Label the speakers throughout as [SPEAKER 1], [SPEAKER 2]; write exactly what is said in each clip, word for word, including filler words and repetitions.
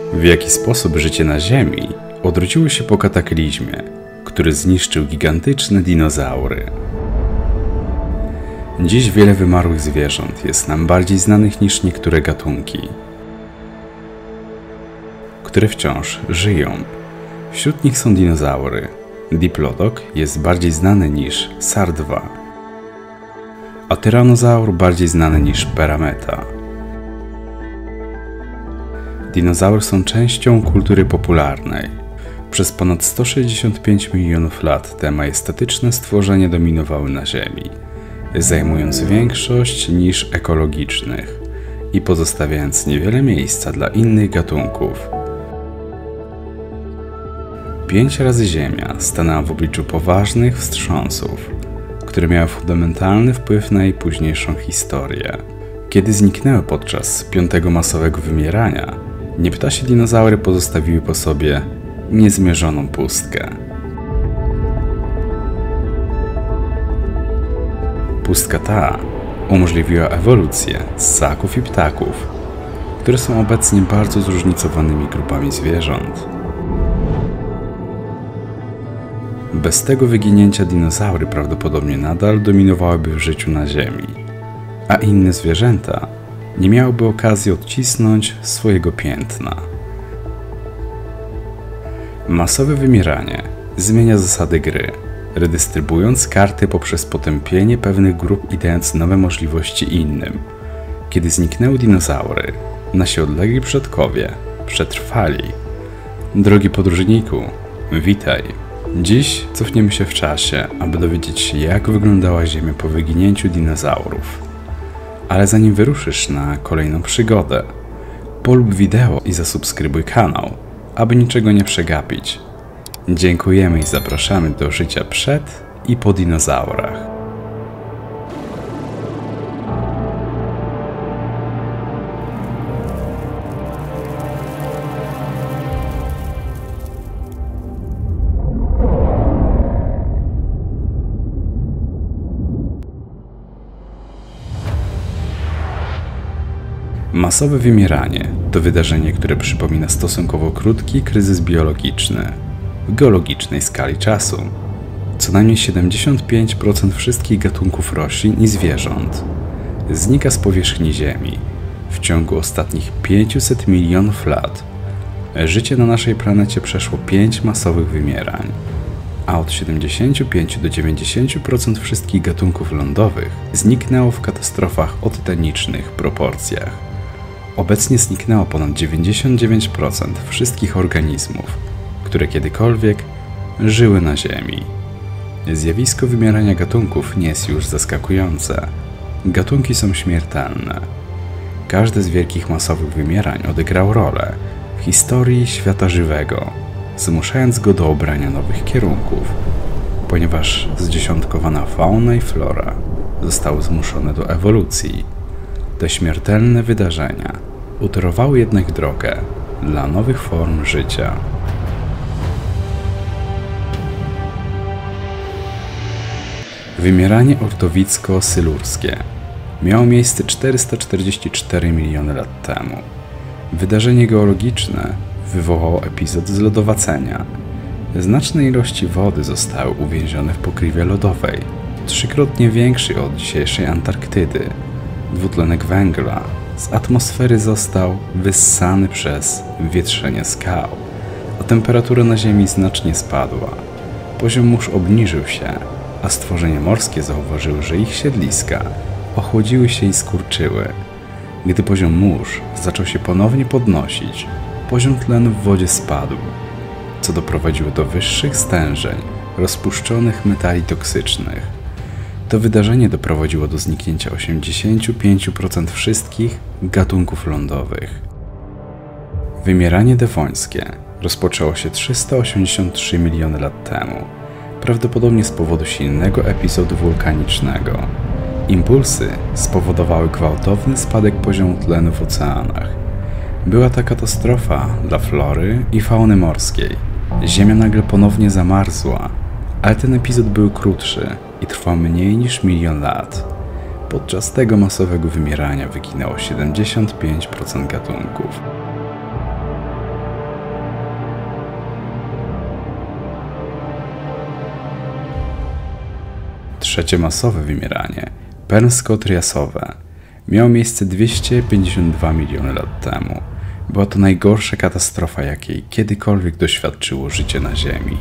[SPEAKER 1] W jaki sposób życie na Ziemi odrodziło się po kataklizmie, który zniszczył gigantyczne dinozaury. Dziś wiele wymarłych zwierząt jest nam bardziej znanych niż niektóre gatunki, które wciąż żyją. Wśród nich są dinozaury. Diplodok jest bardziej znany niż Sardwa, a tyranozaur bardziej znany niż Perameta. Dinozaury są częścią kultury popularnej. Przez ponad sto sześćdziesiąt pięć milionów lat te majestatyczne stworzenia dominowały na Ziemi, zajmując większość nisz ekologicznych i pozostawiając niewiele miejsca dla innych gatunków. Pięć razy Ziemia stanęła w obliczu poważnych wstrząsów, które miały fundamentalny wpływ na jej późniejszą historię. Kiedy zniknęły podczas piątego masowego wymierania, nieptasie dinozaury pozostawiły po sobie niezmierzoną pustkę. Pustka ta umożliwiła ewolucję ssaków i ptaków, które są obecnie bardzo zróżnicowanymi grupami zwierząt. Bez tego wyginięcia dinozaury prawdopodobnie nadal dominowałyby w życiu na Ziemi, a inne zwierzęta nie miałyby okazji odcisnąć swojego piętna. Masowe wymieranie zmienia zasady gry, redystrybując karty poprzez potępienie pewnych grup i dając nowe możliwości innym. Kiedy zniknęły dinozaury, nasi odlegli przodkowie przetrwali. Drogi podróżniku, witaj! Dziś cofniemy się w czasie, aby dowiedzieć się, jak wyglądała Ziemia po wyginięciu dinozaurów. Ale zanim wyruszysz na kolejną przygodę, polub wideo i zasubskrybuj kanał, aby niczego nie przegapić. Dziękujemy i zapraszamy do życia przed i po dinozaurach. Masowe wymieranie to wydarzenie, które przypomina stosunkowo krótki kryzys biologiczny w geologicznej skali czasu. Co najmniej siedemdziesiąt pięć procent wszystkich gatunków roślin i zwierząt znika z powierzchni Ziemi w ciągu ostatnich pięciuset milionów lat. Życie na naszej planecie przeszło pięć masowych wymierań, a od siedemdziesięciu pięciu do dziewięćdziesięciu procent wszystkich gatunków lądowych zniknęło w katastrofach o tytanicznych proporcjach. Obecnie zniknęło ponad dziewięćdziesiąt dziewięć procent wszystkich organizmów, które kiedykolwiek żyły na Ziemi. Zjawisko wymierania gatunków nie jest już zaskakujące. Gatunki są śmiertelne. Każde z wielkich masowych wymierań odegrało rolę w historii świata żywego, zmuszając go do obrania nowych kierunków, ponieważ zdziesiątkowana fauna i flora zostały zmuszone do ewolucji. Te śmiertelne wydarzenia utorowały jednak drogę dla nowych form życia. Wymieranie ordowicko-sylurskie miało miejsce czterysta czterdzieści cztery miliony lat temu. Wydarzenie geologiczne wywołało epizod zlodowacenia. Znaczne ilości wody zostały uwięzione w pokrywie lodowej, trzykrotnie większej od dzisiejszej Antarktydy. Dwutlenek węgla z atmosfery został wyssany przez wietrzenie skał, a temperatura na Ziemi znacznie spadła. Poziom mórz obniżył się, a stworzenia morskie zauważyły, że ich siedliska ochłodziły się i skurczyły. Gdy poziom mórz zaczął się ponownie podnosić, poziom tlenu w wodzie spadł, co doprowadziło do wyższych stężeń rozpuszczonych metali toksycznych. To wydarzenie doprowadziło do zniknięcia osiemdziesięciu pięciu procent wszystkich gatunków lądowych. Wymieranie dewońskie rozpoczęło się trzysta osiemdziesiąt trzy miliony lat temu, prawdopodobnie z powodu silnego epizodu wulkanicznego. Impulsy spowodowały gwałtowny spadek poziomu tlenu w oceanach. Była to katastrofa dla flory i fauny morskiej. Ziemia nagle ponownie zamarzła, ale ten epizod był krótszy i trwał mniej niż milion lat. Podczas tego masowego wymierania wyginęło siedemdziesiąt pięć procent gatunków. Trzecie masowe wymieranie, permsko-triasowe, miało miejsce dwieście pięćdziesiąt dwa miliony lat temu. Była to najgorsza katastrofa, jakiej kiedykolwiek doświadczyło życie na Ziemi.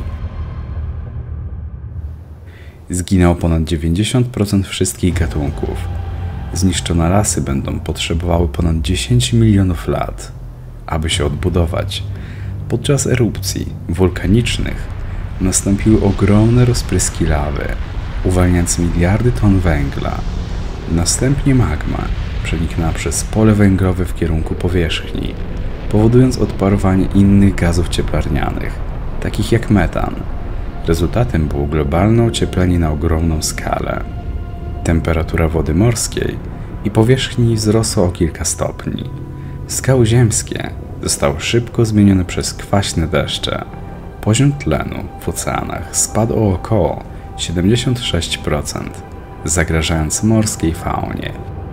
[SPEAKER 1] Zginęło ponad dziewięćdziesiąt procent wszystkich gatunków. Zniszczone lasy będą potrzebowały ponad dziesięć milionów lat, aby się odbudować. Podczas erupcji wulkanicznych nastąpiły ogromne rozpryski lawy, uwalniając miliardy ton węgla. Następnie magma przeniknęła przez pole węglowe w kierunku powierzchni, powodując odparowanie innych gazów cieplarnianych, takich jak metan. Rezultatem było globalne ocieplenie na ogromną skalę. Temperatura wody morskiej i powierzchni wzrosła o kilka stopni. Skały ziemskie zostały szybko zmienione przez kwaśne deszcze. Poziom tlenu w oceanach spadł o około siedemdziesiąt sześć procent, zagrażając morskiej faunie.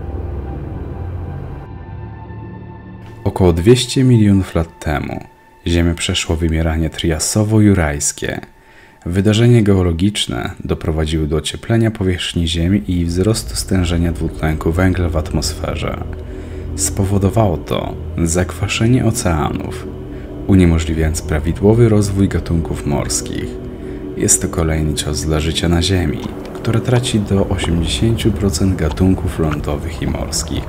[SPEAKER 1] Około dwieście milionów lat temu Ziemię przeszło wymieranie triasowo-jurajskie. Wydarzenia geologiczne doprowadziły do ocieplenia powierzchni Ziemi i wzrostu stężenia dwutlenku węgla w atmosferze. Spowodowało to zakwaszenie oceanów, uniemożliwiając prawidłowy rozwój gatunków morskich. Jest to kolejny cios dla życia na Ziemi, które traci do osiemdziesięciu procent gatunków lądowych i morskich.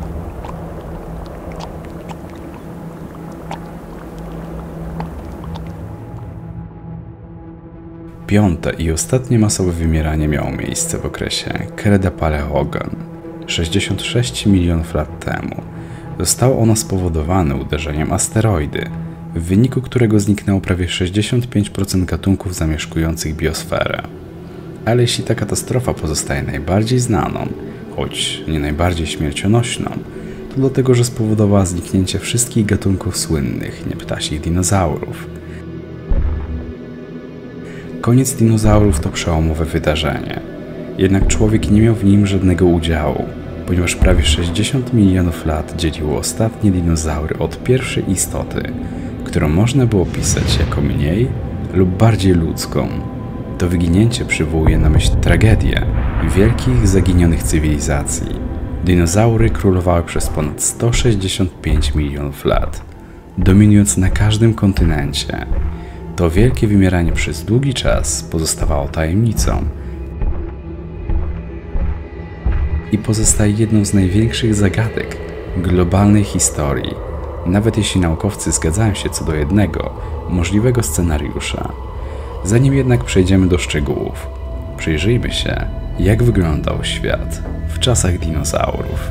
[SPEAKER 1] Piąte i ostatnie masowe wymieranie miało miejsce w okresie Kreda-Paleogen sześćdziesiąt sześć milionów lat temu. Zostało ono spowodowane uderzeniem asteroidy, w wyniku którego zniknęło prawie sześćdziesiąt pięć procent gatunków zamieszkujących biosferę. Ale jeśli ta katastrofa pozostaje najbardziej znaną, choć nie najbardziej śmiercionośną, to dlatego, że spowodowała zniknięcie wszystkich gatunków słynnych nieptasich dinozaurów. Koniec dinozaurów to przełomowe wydarzenie, jednak człowiek nie miał w nim żadnego udziału, ponieważ prawie sześćdziesiąt milionów lat dzieliło ostatnie dinozaury od pierwszej istoty, którą można było opisać jako mniej lub bardziej ludzką. To wyginięcie przywołuje na myśl tragedię wielkich zaginionych cywilizacji. Dinozaury królowały przez ponad sto sześćdziesiąt pięć milionów lat, dominując na każdym kontynencie. To wielkie wymieranie przez długi czas pozostawało tajemnicą i pozostaje jedną z największych zagadek globalnej historii, nawet jeśli naukowcy zgadzają się co do jednego możliwego scenariusza. Zanim jednak przejdziemy do szczegółów, przyjrzyjmy się, jak wyglądał świat w czasach dinozaurów.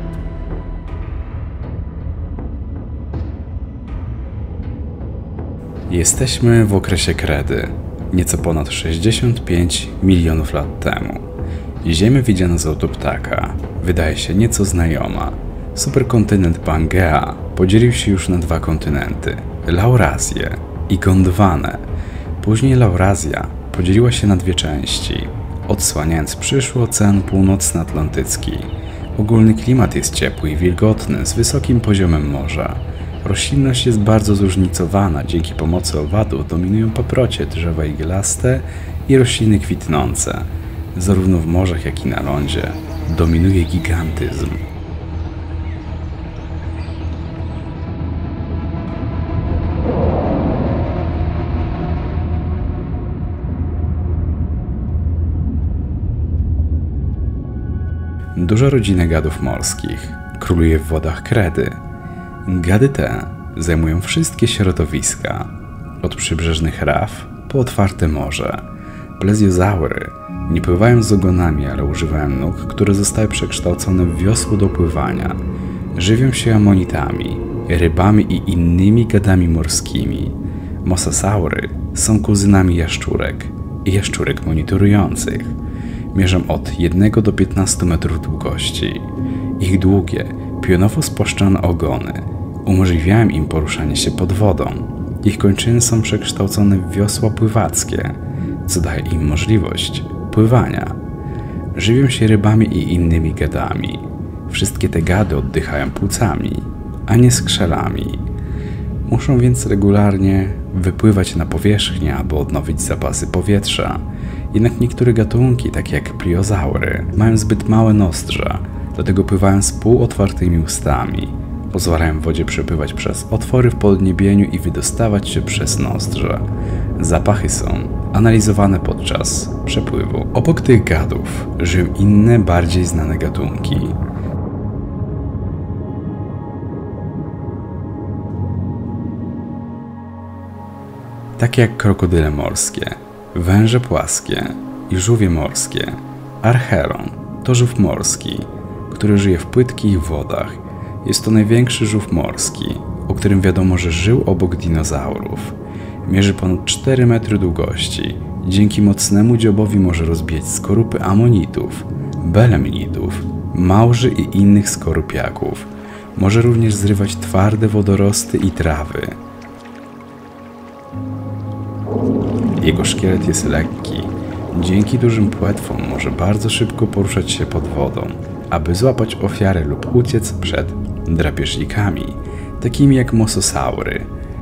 [SPEAKER 1] Jesteśmy w okresie Kredy, nieco ponad sześćdziesiąt pięć milionów lat temu. Ziemię widziana z lotu ptaka wydaje się nieco znajoma. Superkontynent Pangea podzielił się już na dwa kontynenty – Laurazję i Gondwanę. Później Laurazja podzieliła się na dwie części, odsłaniając przyszły Ocean Północnoatlantycki. Ogólny klimat jest ciepły i wilgotny z wysokim poziomem morza. Roślinność jest bardzo zróżnicowana, dzięki pomocy owadów dominują paprocie, drzewa iglaste i rośliny kwitnące. Zarówno w morzach, jak i na lądzie dominuje gigantyzm. Duża rodzina gadów morskich króluje w wodach Kredy. Gady te zajmują wszystkie środowiska, od przybrzeżnych raf po otwarte morze. Plezjozaury nie pływają z ogonami, ale używają nóg, które zostały przekształcone w wiosło do pływania. Żywią się amonitami, rybami i innymi gadami morskimi. Mosasaury są kuzynami jaszczurek i jaszczurek monitorujących. Mierzą od jednego do piętnastu metrów długości. Ich długie, pionowo spłaszczone ogony umożliwiają im poruszanie się pod wodą. Ich kończyny są przekształcone w wiosła pływackie, co daje im możliwość pływania. Żywią się rybami i innymi gadami. Wszystkie te gady oddychają płucami, a nie skrzelami. Muszą więc regularnie wypływać na powierzchnię, aby odnowić zapasy powietrza. Jednak niektóre gatunki, takie jak pliozaury, mają zbyt małe nozdrza, dlatego pływają z półotwartymi ustami. Pozwalają wodzie przepływać przez otwory w podniebieniu i wydostawać się przez nozdrza. Zapachy są analizowane podczas przepływu. Obok tych gadów żyją inne, bardziej znane gatunki. Takie jak krokodyle morskie, węże płaskie i żółwie morskie. Archeron to żółw morski, który żyje w płytkich wodach. Jest to największy żółw morski, o którym wiadomo, że żył obok dinozaurów. Mierzy ponad cztery metry długości. Dzięki mocnemu dziobowi może rozbijać skorupy amonitów, belemnitów, małży i innych skorupiaków. Może również zrywać twarde wodorosty i trawy. Jego szkielet jest lekki. Dzięki dużym płetwom może bardzo szybko poruszać się pod wodą, aby złapać ofiarę lub uciec przed drapieżnikami, takimi jak mososaury.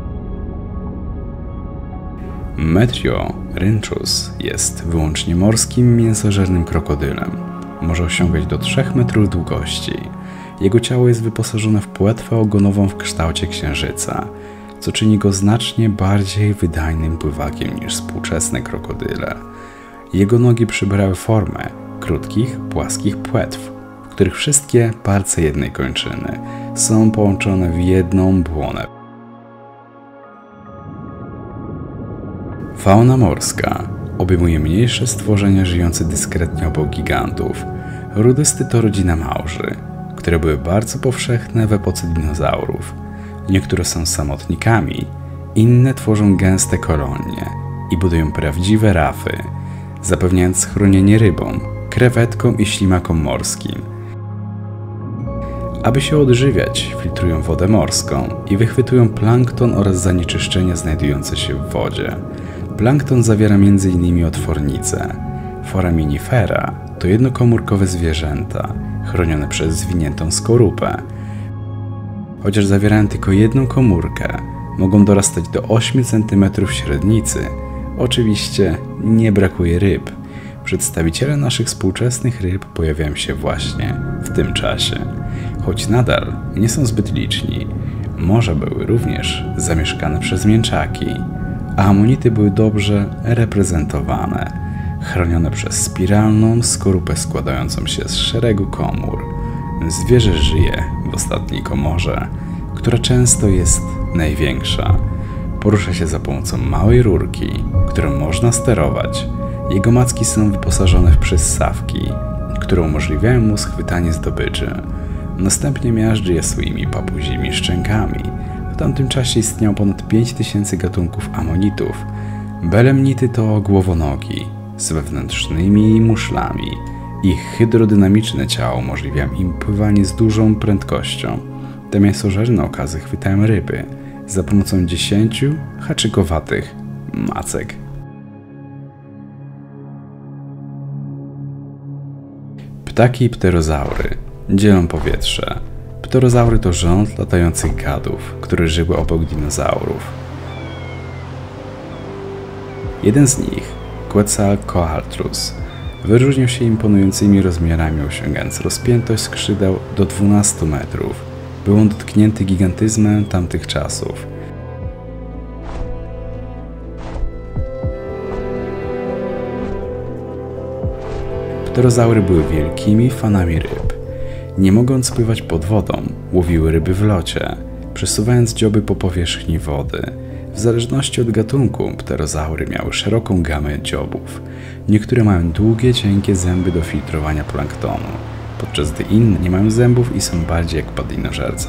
[SPEAKER 1] Metriorhynchus jest wyłącznie morskim, mięsożernym krokodylem. Może osiągać do trzech metrów długości. Jego ciało jest wyposażone w płetwę ogonową w kształcie księżyca, co czyni go znacznie bardziej wydajnym pływakiem niż współczesne krokodyle. Jego nogi przybrały formę krótkich, płaskich płetw, w których wszystkie palce jednej kończyny są połączone w jedną błonę. Fauna morska obejmuje mniejsze stworzenia żyjące dyskretnie obok gigantów. Rudysty to rodzina małży, które były bardzo powszechne w epoce dinozaurów. Niektóre są samotnikami, inne tworzą gęste kolonie i budują prawdziwe rafy, zapewniając schronienie rybom, krewetkom i ślimakom morskim. Aby się odżywiać, filtrują wodę morską i wychwytują plankton oraz zanieczyszczenia znajdujące się w wodzie. Plankton zawiera między innymi otwornice. Foraminifera to jednokomórkowe zwierzęta, chronione przez zwiniętą skorupę. Chociaż zawierają tylko jedną komórkę, mogą dorastać do ośmiu centymetrów średnicy. Oczywiście nie brakuje ryb. Przedstawiciele naszych współczesnych ryb pojawiają się właśnie w tym czasie. Choć nadal nie są zbyt liczni, morza były również zamieszkane przez mięczaki, a amonity były dobrze reprezentowane, chronione przez spiralną skorupę składającą się z szeregu komór. Zwierzę żyje w ostatniej komorze, która często jest największa. Porusza się za pomocą małej rurki, którą można sterować. Jego macki są wyposażone w przyssawki, które umożliwiają mu schwytanie zdobyczy. Następnie miażdży je swoimi papuzimi szczękami. W tamtym czasie istniało ponad pięć tysięcy gatunków amonitów. Belemnity to głowonogi z wewnętrznymi muszlami. Ich hydrodynamiczne ciało umożliwia im pływanie z dużą prędkością. Te mięsożerne okazy chwytają ryby za pomocą dziesięciu haczykowatych macek. Ptaki i pterozaury dzielą powietrze. Pterozaury to rząd latających gadów, które żyły obok dinozaurów. Jeden z nich, Quetzalcoatlus, wyróżnił się imponującymi rozmiarami, osiągając rozpiętość skrzydeł do dwunastu metrów. Był on dotknięty gigantyzmem tamtych czasów. Pterozaury były wielkimi fanami ryb. Nie mogąc pływać pod wodą, łowiły ryby w locie, przesuwając dzioby po powierzchni wody. W zależności od gatunku, pterozaury miały szeroką gamę dziobów. Niektóre mają długie, cienkie zęby do filtrowania planktonu, podczas gdy inne nie mają zębów i są bardziej jak padlinożercy.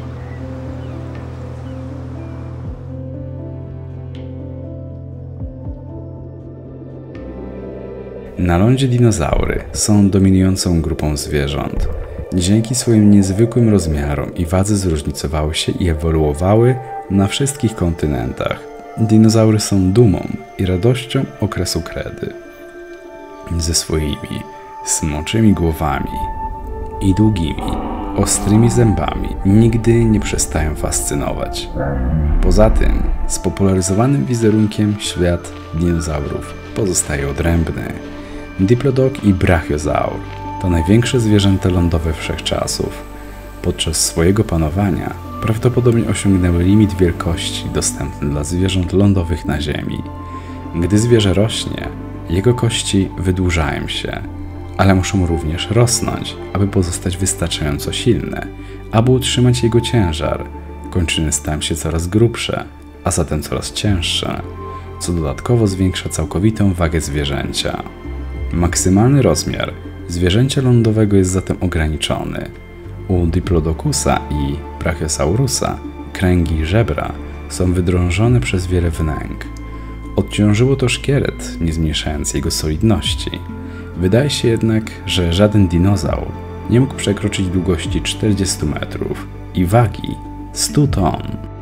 [SPEAKER 1] Na lądzie dinozaury są dominującą grupą zwierząt. Dzięki swoim niezwykłym rozmiarom i wadze zróżnicowały się i ewoluowały na wszystkich kontynentach. Dinozaury są dumą i radością okresu kredy. Ze swoimi smoczymi głowami i długimi, ostrymi zębami nigdy nie przestają fascynować. Poza tym spopularyzowanym wizerunkiem świat dinozaurów pozostaje odrębny. Diplodok i brachiozaur to największe zwierzęta lądowe wszechczasów. Podczas swojego panowania prawdopodobnie osiągnęły limit wielkości dostępny dla zwierząt lądowych na Ziemi. Gdy zwierzę rośnie, jego kości wydłużają się, ale muszą również rosnąć, aby pozostać wystarczająco silne, aby utrzymać jego ciężar. Kończyny stają się coraz grubsze, a zatem coraz cięższe, co dodatkowo zwiększa całkowitą wagę zwierzęcia. Maksymalny rozmiar zwierzęcia lądowego jest zatem ograniczony. U Diplodocusa i Brachiosaurusa kręgi i żebra są wydrążone przez wiele wnęk. Odciążyło to szkielet, nie zmniejszając jego solidności. Wydaje się jednak, że żaden dinozaur nie mógł przekroczyć długości czterdziestu metrów i wagi stu ton.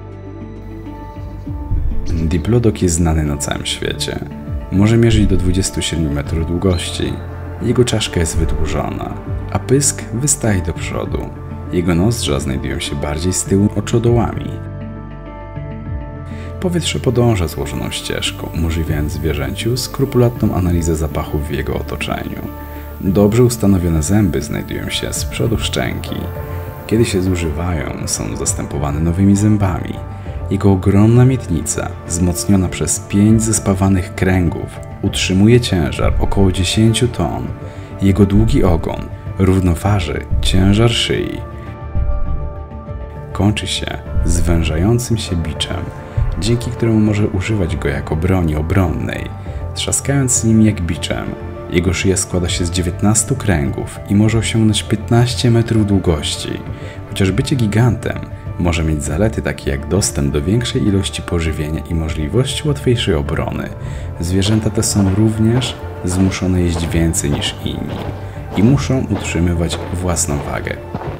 [SPEAKER 1] Diplodok jest znany na całym świecie. Może mierzyć do dwudziestu siedmiu metrów długości. Jego czaszka jest wydłużona, a pysk wystaje do przodu. Jego nozdrza znajdują się bardziej z tyłu oczodołami. Powietrze podąża złożoną ścieżką, umożliwiając zwierzęciu skrupulatną analizę zapachów w jego otoczeniu. Dobrze ustanowione zęby znajdują się z przodu szczęki. Kiedy się zużywają, są zastępowane nowymi zębami. Jego ogromna miednica, wzmocniona przez pięć zespawanych kręgów, utrzymuje ciężar około dziesięciu ton. Jego długi ogon równoważy ciężar szyi. Kończy się zwężającym się biczem, dzięki któremu może używać go jako broni obronnej, trzaskając nim jak biczem. Jego szyja składa się z dziewiętnastu kręgów i może osiągnąć piętnaście metrów długości. Chociaż bycie gigantem może mieć zalety takie jak dostęp do większej ilości pożywienia i możliwości łatwiejszej obrony, zwierzęta te są również zmuszone jeść więcej niż inni i muszą utrzymywać własną wagę.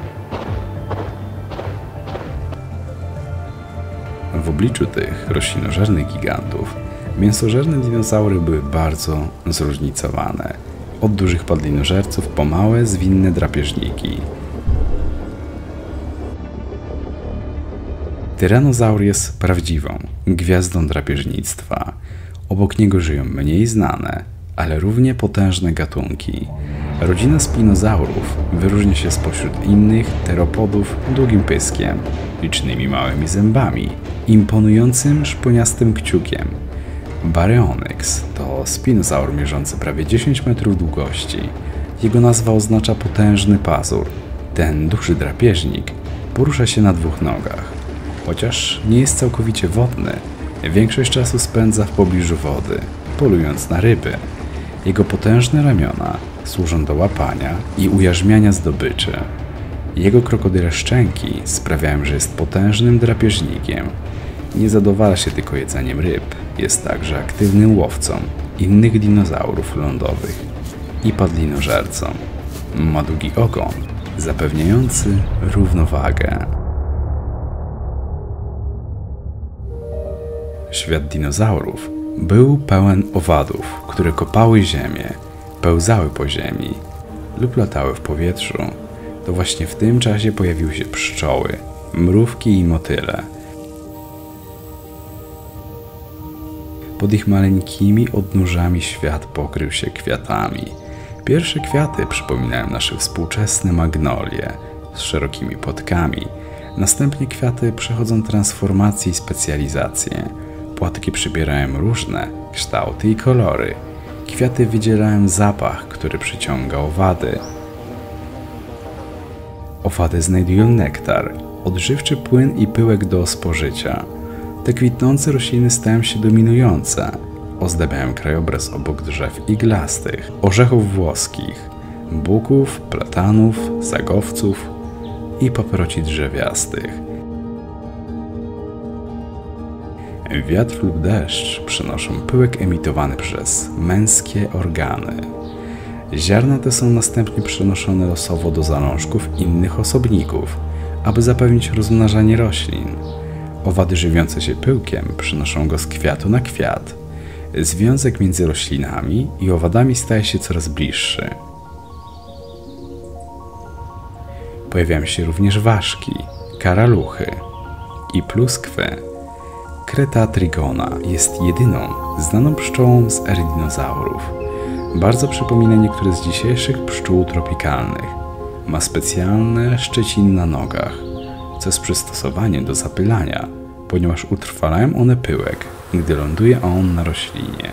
[SPEAKER 1] W obliczu tych roślinożernych gigantów mięsożerne dinozaury były bardzo zróżnicowane. Od dużych padlinożerców po małe, zwinne drapieżniki. Tyranozaur jest prawdziwą gwiazdą drapieżnictwa. Obok niego żyją mniej znane, ale równie potężne gatunki. Rodzina spinozaurów wyróżnia się spośród innych teropodów długim pyskiem, licznymi małymi zębami, imponującym szponiastym kciukiem. Baryonyx to spinozaur mierzący prawie dziesięć metrów długości. Jego nazwa oznacza potężny pazur. Ten duży drapieżnik porusza się na dwóch nogach. Chociaż nie jest całkowicie wodny, większość czasu spędza w pobliżu wody, polując na ryby. Jego potężne ramiona służą do łapania i ujarzmiania zdobyczy. Jego krokodyle szczęki sprawiają, że jest potężnym drapieżnikiem. Nie zadowala się tylko jedzeniem ryb, jest także aktywnym łowcą innych dinozaurów lądowych i padlinożercą. Ma długi ogon, zapewniający równowagę. Świat dinozaurów był pełen owadów, które kopały ziemię, pełzały po ziemi lub latały w powietrzu. To właśnie w tym czasie pojawiły się pszczoły, mrówki i motyle. Pod ich maleńkimi odnóżami świat pokrył się kwiatami. Pierwsze kwiaty przypominają nasze współczesne magnolie z szerokimi płatkami. Następnie kwiaty przechodzą transformację i specjalizację. Płatki przybierają różne kształty i kolory. Kwiaty wydzielają zapach, który przyciąga owady. Owady znajdują nektar, odżywczy płyn i pyłek do spożycia. Te kwitnące rośliny stają się dominujące. Ozdabiają krajobraz obok drzew iglastych, orzechów włoskich, buków, platanów, zagowców i paproci drzewiastych. Wiatr lub deszcz przynoszą pyłek emitowany przez męskie organy. Ziarna te są następnie przenoszone losowo do zalążków innych osobników, aby zapewnić rozmnażanie roślin. Owady żywiące się pyłkiem przynoszą go z kwiatu na kwiat. Związek między roślinami i owadami staje się coraz bliższy. Pojawiają się również ważki, karaluchy i pluskwy. Creta trigona jest jedyną znaną pszczołą z ery dinozaurów. Bardzo przypomina niektóre z dzisiejszych pszczół tropikalnych. Ma specjalne szczeciny na nogach, co jest przystosowaniem do zapylania, ponieważ utrwalają one pyłek, gdy ląduje on na roślinie.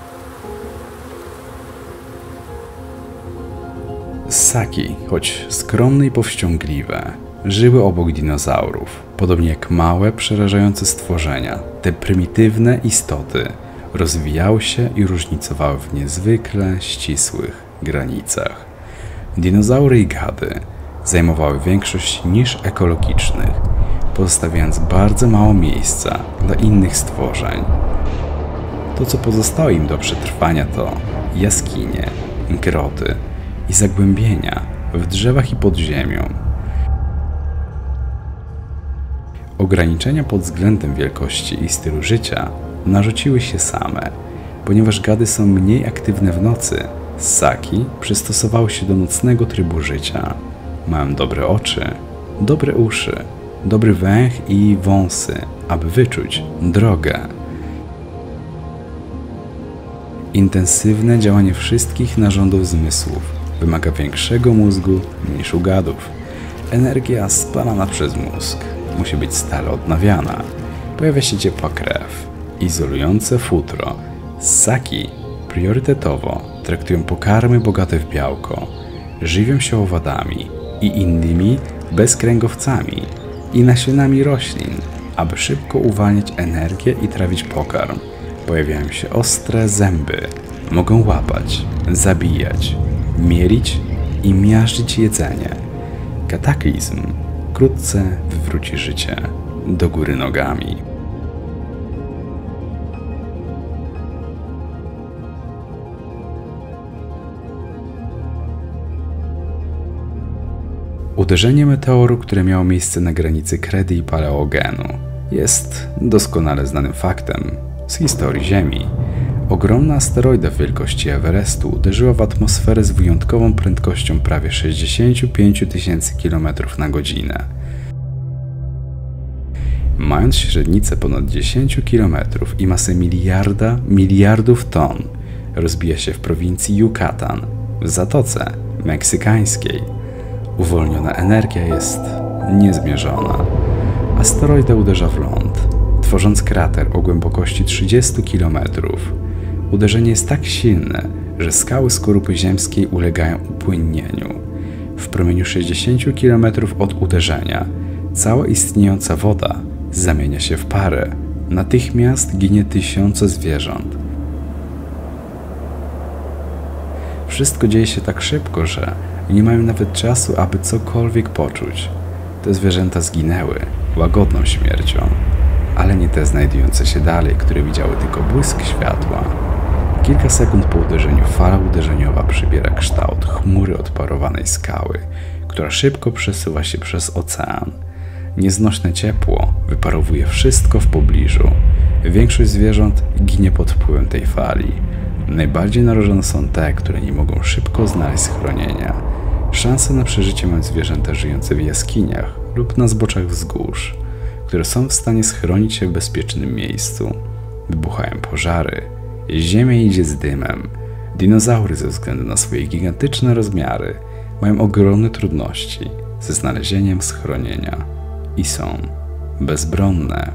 [SPEAKER 1] Ssaki, choć skromne i powściągliwe, żyły obok dinozaurów, podobnie jak małe, przerażające stworzenia. Te prymitywne istoty rozwijały się i różnicowały w niezwykle ścisłych granicach. Dinozaury i gady zajmowały większość nisz ekologicznych, pozostawiając bardzo mało miejsca dla innych stworzeń. To, co pozostało im do przetrwania, to jaskinie, groty i zagłębienia w drzewach i pod ziemią. Ograniczenia pod względem wielkości i stylu życia narzuciły się same. Ponieważ gady są mniej aktywne w nocy, ssaki przystosowały się do nocnego trybu życia. Mają dobre oczy, dobre uszy, dobry węch i wąsy, aby wyczuć drogę. Intensywne działanie wszystkich narządów zmysłów wymaga większego mózgu niż u gadów. Energia spalana przez mózg musi być stale odnawiana. Pojawia się ciepła krew, izolujące futro. Ssaki priorytetowo traktują pokarmy bogate w białko, żywią się owadami i innymi bezkręgowcami i nasionami roślin, aby szybko uwalniać energię i trawić pokarm. Pojawiają się ostre zęby, mogą łapać, zabijać, mielić i miażdżyć jedzenie. Kataklizm wkrótce wywróci życie do góry nogami. Uderzenie meteoru, które miało miejsce na granicy kredy i paleogenu, jest doskonale znanym faktem z historii Ziemi. Ogromna asteroida wielkości Everestu uderzyła w atmosferę z wyjątkową prędkością prawie sześćdziesiąt pięć tysięcy kilometrów na godzinę. Mając średnicę ponad dziesięć kilometrów i masę miliarda miliardów ton, rozbija się w prowincji Yucatan, w Zatoce Meksykańskiej. Uwolniona energia jest niezmierzona. Asteroida uderza w ląd, tworząc krater o głębokości trzydziestu kilometrów. Uderzenie jest tak silne, że skały skorupy ziemskiej ulegają upłynnieniu. W promieniu sześćdziesięciu kilometrów od uderzenia cała istniejąca woda zamienia się w parę. Natychmiast ginie tysiące zwierząt. Wszystko dzieje się tak szybko, że nie mają nawet czasu, aby cokolwiek poczuć. Te zwierzęta zginęły łagodną śmiercią, ale nie te znajdujące się dalej, które widziały tylko błysk światła. Kilka sekund po uderzeniu fala uderzeniowa przybiera kształt chmury odparowanej skały, która szybko przesuwa się przez ocean. Nieznośne ciepło wyparowuje wszystko w pobliżu. Większość zwierząt ginie pod wpływem tej fali. Najbardziej narażone są te, które nie mogą szybko znaleźć schronienia. Szanse na przeżycie mają zwierzęta żyjące w jaskiniach lub na zboczach wzgórz, które są w stanie schronić się w bezpiecznym miejscu. Wybuchają pożary, ziemia idzie z dymem. Dinozaury ze względu na swoje gigantyczne rozmiary mają ogromne trudności ze znalezieniem schronienia i są bezbronne.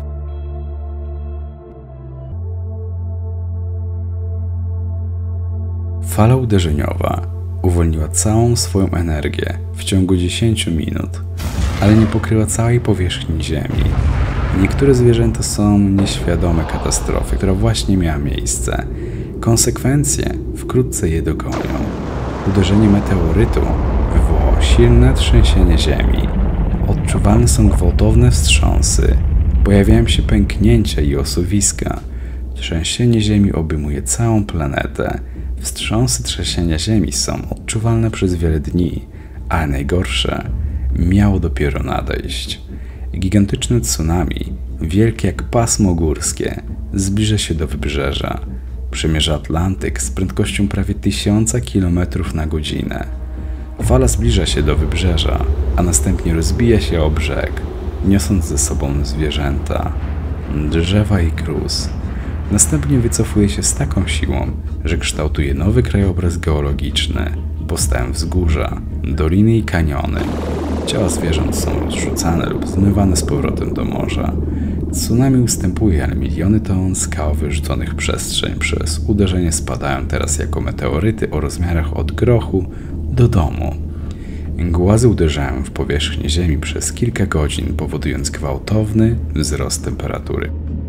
[SPEAKER 1] Fala uderzeniowa uwolniła całą swoją energię w ciągu dziesięciu minut, ale nie pokryła całej powierzchni Ziemi. Niektóre zwierzęta są nieświadome katastrofy, która właśnie miała miejsce. Konsekwencje wkrótce je dogonią. Uderzenie meteorytu wywołało silne trzęsienie Ziemi. Odczuwalne są gwałtowne wstrząsy. Pojawiają się pęknięcia i osuwiska. Trzęsienie Ziemi obejmuje całą planetę. Wstrząsy trzęsienia Ziemi są odczuwalne przez wiele dni, ale najgorsze miało dopiero nadejść. Gigantyczne tsunami, wielkie jak pasmo górskie, zbliża się do wybrzeża. Przemierza Atlantyk z prędkością prawie tysiąca kilometrów na godzinę. Fala zbliża się do wybrzeża, a następnie rozbija się o brzeg, niosąc ze sobą zwierzęta. drzewa i gruz. Następnie wycofuje się z taką siłą, że kształtuje nowy krajobraz geologiczny. Powstają wzgórza, doliny i kaniony. Ciała zwierząt są rozrzucane lub zmywane z powrotem do morza. Tsunami ustępuje, ale miliony ton skał wyrzuconych w przestrzeń przez uderzenie spadają teraz jako meteoryty o rozmiarach od grochu do domu. Głazy uderzają w powierzchnię Ziemi przez kilka godzin, powodując gwałtowny wzrost temperatury.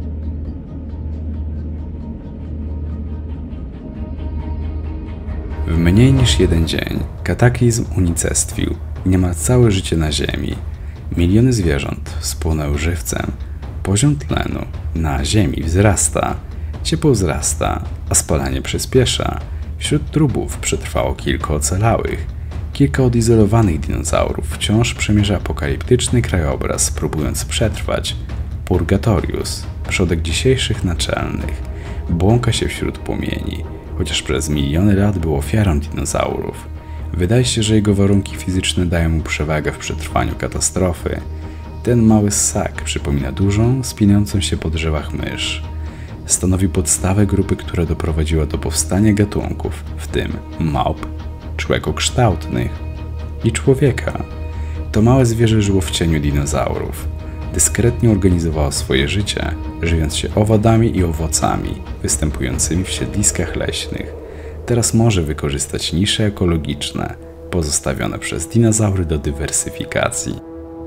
[SPEAKER 1] W mniej niż jeden dzień kataklizm unicestwił niemal całe życie na Ziemi. Miliony zwierząt spłonęły żywcem. Poziom tlenu na Ziemi wzrasta, ciepło wzrasta, a spalanie przyspiesza. Wśród trupów przetrwało kilka ocalałych. Kilka odizolowanych dinozaurów wciąż przemierza apokaliptyczny krajobraz, próbując przetrwać. Purgatorius, przodek dzisiejszych naczelnych, błąka się wśród płomieni, chociaż przez miliony lat był ofiarą dinozaurów. Wydaje się, że jego warunki fizyczne dają mu przewagę w przetrwaniu katastrofy. Ten mały ssak przypomina dużą, spinającą się po drzewach mysz. Stanowi podstawę grupy, która doprowadziła do powstania gatunków, w tym małp, człekokształtnych i człowieka. To małe zwierzę żyło w cieniu dinozaurów. Dyskretnie organizowało swoje życie, żywiąc się owadami i owocami występującymi w siedliskach leśnych. Teraz może wykorzystać nisze ekologiczne, pozostawione przez dinozaury do dywersyfikacji.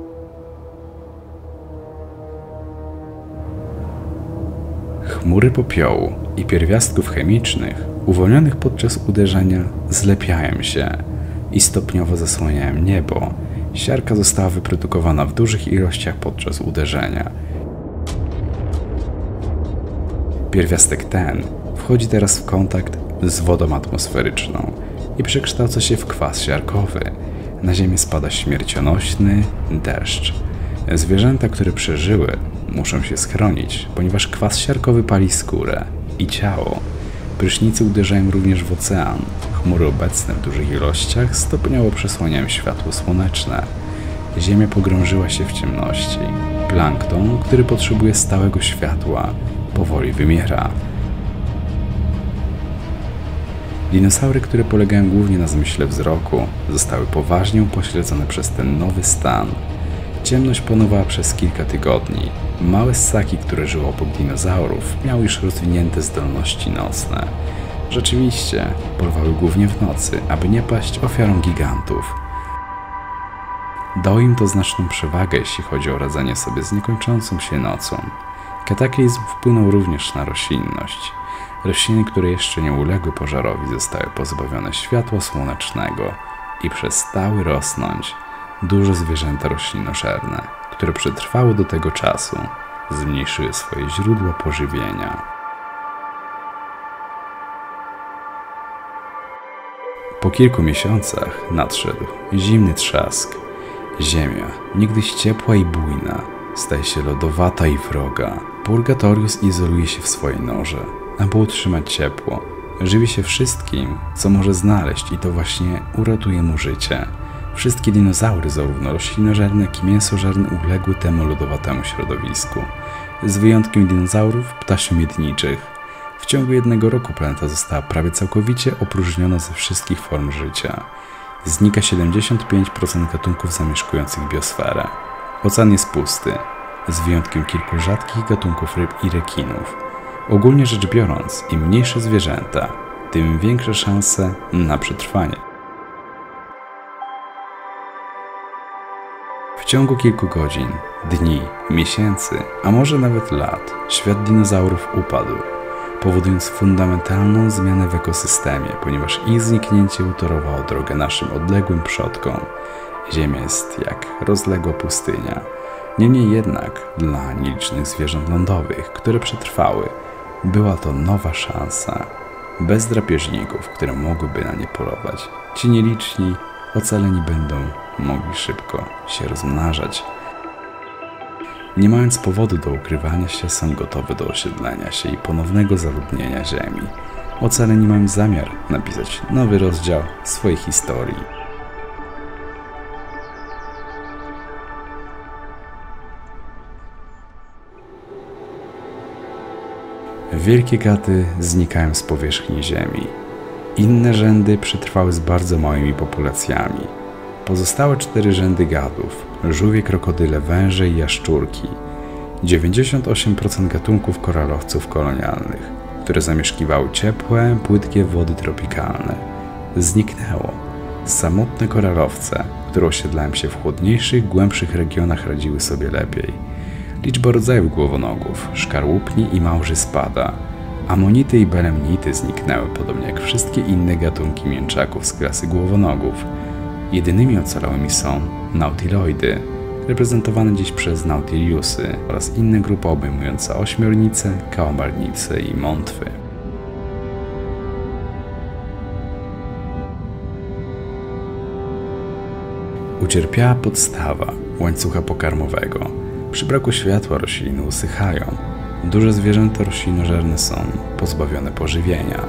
[SPEAKER 1] Chmury popiołu i pierwiastków chemicznych uwolnionych podczas uderzenia zlepiają się i stopniowo zasłaniają niebo. Siarka została wyprodukowana w dużych ilościach podczas uderzenia. Pierwiastek ten wchodzi teraz w kontakt z wodą atmosferyczną i przekształca się w kwas siarkowy. Na ziemię spada śmiercionośny deszcz. Zwierzęta, które przeżyły, muszą się schronić, ponieważ kwas siarkowy pali skórę i ciało. Prysznice uderzają również w ocean. Chmury obecne w dużych ilościach stopniowo przesłaniają światło słoneczne. Ziemia pogrążyła się w ciemności. Plankton, który potrzebuje stałego światła, powoli wymiera. Dinosaury, które polegają głównie na zmyśle wzroku, zostały poważnie upośledzone przez ten nowy stan. Ciemność panowała przez kilka tygodni. Małe ssaki, które żyły obok dinozaurów, miały już rozwinięte zdolności nocne. Rzeczywiście, polowały głównie w nocy, aby nie paść ofiarą gigantów. Dało im to znaczną przewagę, jeśli chodzi o radzenie sobie z niekończącą się nocą. Kataklizm wpłynął również na roślinność. Rośliny, które jeszcze nie uległy pożarowi, zostały pozbawione światła słonecznego i przestały rosnąć. Duże zwierzęta roślinożerne, które przetrwały do tego czasu, zmniejszyły swoje źródła pożywienia. Po kilku miesiącach nadszedł zimny trzask. Ziemia, niegdyś ciepła i bujna, staje się lodowata i wroga. Purgatorius izoluje się w swojej norze, aby utrzymać ciepło. Żywi się wszystkim, co może znaleźć, i to właśnie uratuje mu życie. Wszystkie dinozaury, zarówno roślinożerne, jak i mięsożerne, uległy temu lodowatemu środowisku. Z wyjątkiem dinozaurów ptasio-miedniczych. W ciągu jednego roku planeta została prawie całkowicie opróżniona ze wszystkich form życia. Znika siedemdziesiąt pięć procent gatunków zamieszkujących biosferę. Ocean jest pusty, z wyjątkiem kilku rzadkich gatunków ryb i rekinów. Ogólnie rzecz biorąc, im mniejsze zwierzęta, tym większe szanse na przetrwanie. W ciągu kilku godzin, dni, miesięcy, a może nawet lat, świat dinozaurów upadł, powodując fundamentalną zmianę w ekosystemie, ponieważ ich zniknięcie utorowało drogę naszym odległym przodkom. Ziemia jest jak rozległa pustynia. Niemniej jednak dla nielicznych zwierząt lądowych, które przetrwały, była to nowa szansa. Bez drapieżników, które mogłyby na nie polować, ci nieliczni ocaleni będą mogli szybko się rozmnażać. Nie mając powodu do ukrywania się, są gotowe do osiedlenia się i ponownego zaludnienia Ziemi. Ocaleni mają zamiar napisać nowy rozdział swojej historii. Wielkie gady znikają z powierzchni ziemi. Inne rzędy przetrwały z bardzo małymi populacjami. Pozostałe cztery rzędy gadów, żółwie, krokodyle, węże i jaszczurki, dziewięćdziesiąt osiem procent gatunków koralowców kolonialnych, które zamieszkiwały ciepłe, płytkie wody tropikalne, zniknęło. Samotne koralowce, które osiedlają się w chłodniejszych, głębszych regionach, radziły sobie lepiej. Liczba rodzajów głowonogów, szkarłupni i małży spada. Amonity i belemnity zniknęły, podobnie jak wszystkie inne gatunki mięczaków z klasy głowonogów. Jedynymi ocalałymi są nautiloidy, reprezentowane dziś przez nautiliusy, oraz inne grupy obejmujące ośmiornice, kałamarnice i mątwy. Ucierpiała podstawa łańcucha pokarmowego. Przy braku światła rośliny usychają. Duże zwierzęta roślinożerne są pozbawione pożywienia.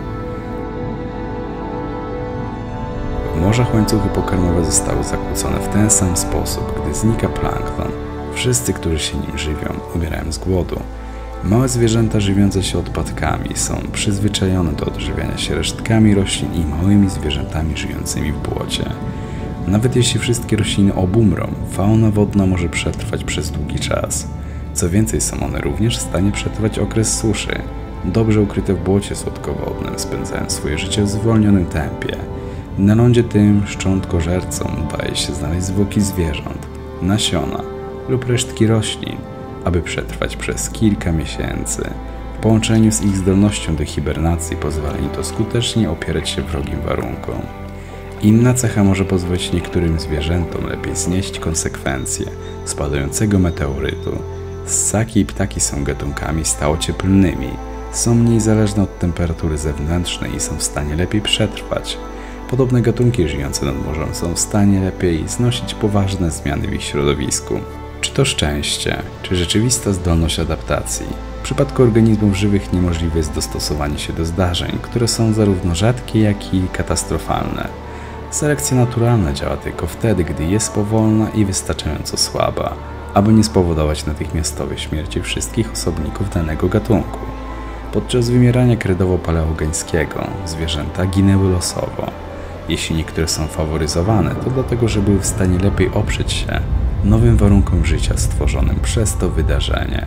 [SPEAKER 1] W morzach łańcuchy pokarmowe zostały zakłócone w ten sam sposób, gdy znika plankton. Wszyscy, którzy się nim żywią, umierają z głodu. Małe zwierzęta żywiące się odpadkami są przyzwyczajone do odżywiania się resztkami roślin i małymi zwierzętami żyjącymi w błocie. Nawet jeśli wszystkie rośliny obumrą, fauna wodna może przetrwać przez długi czas. Co więcej, są one również w stanie przetrwać okres suszy. Dobrze ukryte w błocie słodkowodnym spędzają swoje życie w zwolnionym tempie. Na lądzie tym szczątkożercom udaje się znaleźć zwłoki zwierząt, nasiona lub resztki roślin, aby przetrwać przez kilka miesięcy. W połączeniu z ich zdolnością do hibernacji pozwala im to skutecznie opierać się wrogim warunkom. Inna cecha może pozwolić niektórym zwierzętom lepiej znieść konsekwencje spadającego meteorytu. Ssaki i ptaki są gatunkami stałocieplnymi, są mniej zależne od temperatury zewnętrznej i są w stanie lepiej przetrwać. Podobne gatunki żyjące nad morzem są w stanie lepiej znosić poważne zmiany w ich środowisku. Czy to szczęście, czy rzeczywista zdolność adaptacji? W przypadku organizmów żywych niemożliwe jest dostosowanie się do zdarzeń, które są zarówno rzadkie, jak i katastrofalne. Selekcja naturalna działa tylko wtedy, gdy jest powolna i wystarczająco słaba, aby nie spowodować natychmiastowej śmierci wszystkich osobników danego gatunku. Podczas wymierania kredowo-paleogeńskiego zwierzęta ginęły losowo. Jeśli niektóre są faworyzowane, to dlatego, że były w stanie lepiej oprzeć się nowym warunkom życia stworzonym przez to wydarzenie.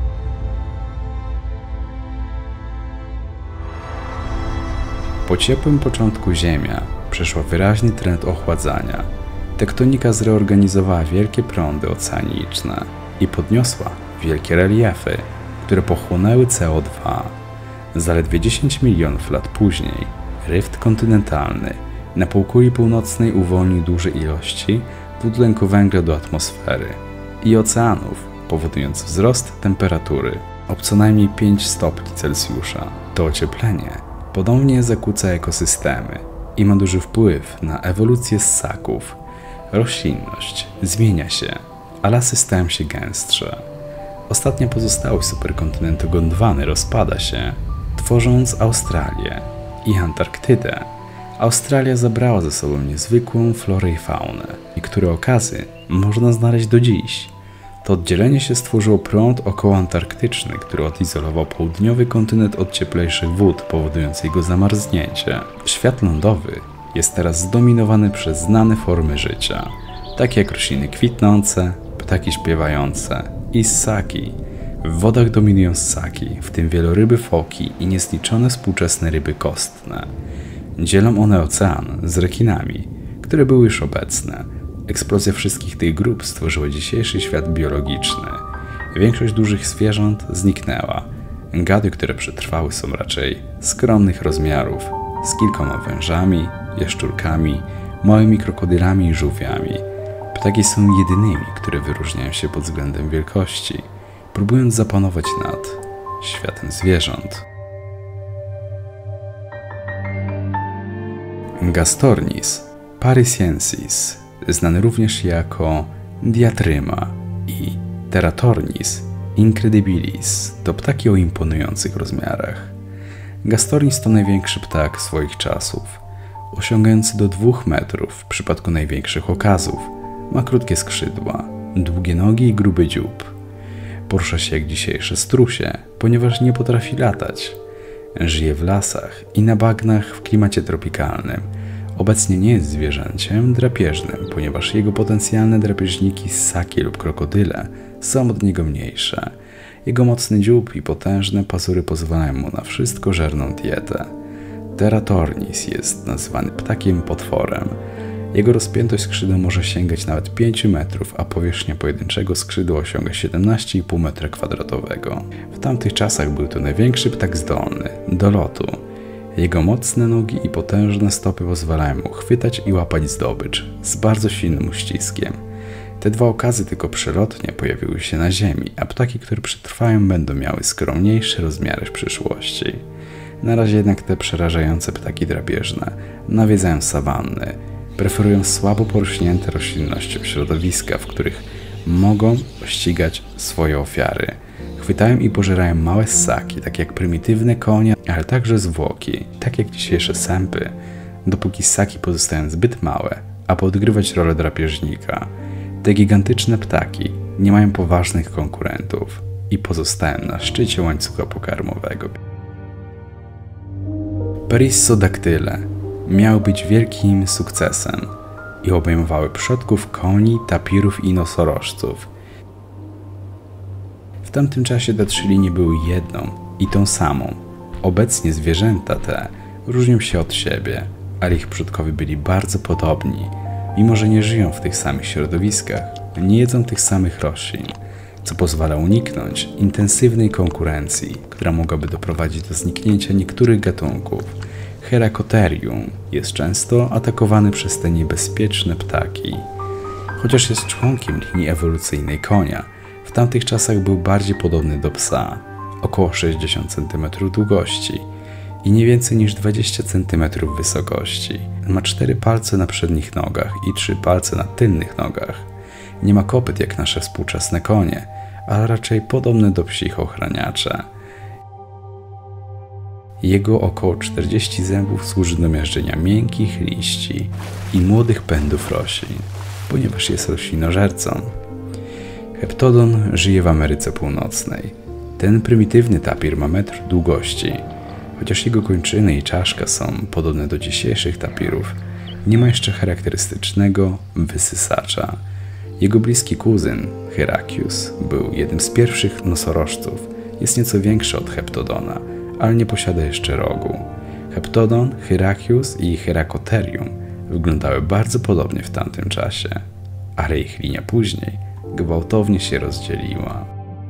[SPEAKER 1] Po ciepłym początku Ziemia przeszła wyraźny trend ochładzania. Tektonika zreorganizowała wielkie prądy oceaniczne i podniosła wielkie reliefy, które pochłonęły C O dwa. Zaledwie dziesięć milionów lat później ryft kontynentalny na półkuli północnej uwolnił duże ilości dwutlenku węgla do atmosfery i oceanów, powodując wzrost temperatury o co najmniej pięć stopni Celsjusza. To ocieplenie ponownie zakłóca ekosystemy i ma duży wpływ na ewolucję ssaków. Roślinność zmienia się, a lasy stają się gęstsze. Ostatnia pozostałość superkontynentu Gondwany rozpada się, tworząc Australię i Antarktydę. Australia zabrała ze sobą niezwykłą florę i faunę. Niektóre okazy można znaleźć do dziś. To oddzielenie się stworzyło prąd okołoantarktyczny, który odizolował południowy kontynent od cieplejszych wód, powodując jego zamarznięcie. Świat lądowy jest teraz zdominowany przez znane formy życia, takie jak rośliny kwitnące, ptaki śpiewające i ssaki. W wodach dominują ssaki, w tym wieloryby foki i niezliczone współczesne ryby kostne. Dzielą one ocean z rekinami, które były już obecne. Eksplozja wszystkich tych grup stworzyła dzisiejszy świat biologiczny. Większość dużych zwierząt zniknęła. Gady, które przetrwały, są raczej skromnych rozmiarów, z kilkoma wężami, jaszczurkami, małymi krokodylami i żółwiami. Ptaki są jedynymi, które wyróżniają się pod względem wielkości, próbując zapanować nad światem zwierząt. Gastornis parisiensis, znany również jako diatryma, i Teratornis incredibilis, to ptaki o imponujących rozmiarach. Gastornis to największy ptak swoich czasów, osiągający do dwóch metrów w przypadku największych okazów. Ma krótkie skrzydła, długie nogi i gruby dziób. Porusza się jak dzisiejsze strusie, ponieważ nie potrafi latać. Żyje w lasach i na bagnach w klimacie tropikalnym. Obecnie nie jest zwierzęciem drapieżnym, ponieważ jego potencjalne drapieżniki ssaki lub krokodyle są od niego mniejsze. Jego mocny dziób i potężne pazury pozwalają mu na wszystkożerną dietę. Teratornis jest nazywany ptakiem potworem. Jego rozpiętość skrzydeł może sięgać nawet pięć metrów, a powierzchnia pojedynczego skrzydła osiąga siedemnaście i pół metra kwadratowego. W tamtych czasach był to największy ptak zdolny do lotu. Jego mocne nogi i potężne stopy pozwalają mu chwytać i łapać zdobycz z bardzo silnym uściskiem. Te dwa okazy tylko przelotnie pojawiły się na ziemi, a ptaki, które przetrwają, będą miały skromniejsze rozmiary w przyszłości. Na razie jednak te przerażające ptaki drapieżne nawiedzają sawanny, preferują słabo porośnięte roślinnością środowiska, w których mogą ścigać swoje ofiary. Chwytają i pożerają małe ssaki, tak jak prymitywne konie, ale także zwłoki, tak jak dzisiejsze sępy, dopóki ssaki pozostają zbyt małe, aby odgrywać rolę drapieżnika. Te gigantyczne ptaki nie mają poważnych konkurentów i pozostają na szczycie łańcucha pokarmowego. Perissodactyle miały być wielkim sukcesem i obejmowały przodków koni, tapirów i nosorożców. W tamtym czasie te trzy linie były jedną i tą samą. Obecnie zwierzęta te różnią się od siebie, ale ich przodkowie byli bardzo podobni. Mimo że nie żyją w tych samych środowiskach, nie jedzą tych samych roślin, co pozwala uniknąć intensywnej konkurencji, która mogłaby doprowadzić do zniknięcia niektórych gatunków. Heracotherium jest często atakowany przez te niebezpieczne ptaki. Chociaż jest członkiem linii ewolucyjnej konia, w tamtych czasach był bardziej podobny do psa, około sześćdziesiąt centymetrów długości i nie więcej niż dwadzieścia centymetrów wysokości. Ma cztery palce na przednich nogach i trzy palce na tylnych nogach. Nie ma kopyt jak nasze współczesne konie, ale raczej podobne do psich ochraniacze. Jego około czterdzieści zębów służy do miażdżenia miękkich liści i młodych pędów roślin, ponieważ jest roślinożercą. Heptodon żyje w Ameryce Północnej. Ten prymitywny tapir ma metr długości. Chociaż jego kończyny i czaszka są podobne do dzisiejszych tapirów, nie ma jeszcze charakterystycznego wysysacza. Jego bliski kuzyn, Hyracius, był jednym z pierwszych nosorożców. Jest nieco większy od Heptodona, ale nie posiada jeszcze rogu. Heptodon, Hyracius i Heracotherium wyglądały bardzo podobnie w tamtym czasie, ale ich linia później gwałtownie się rozdzieliła.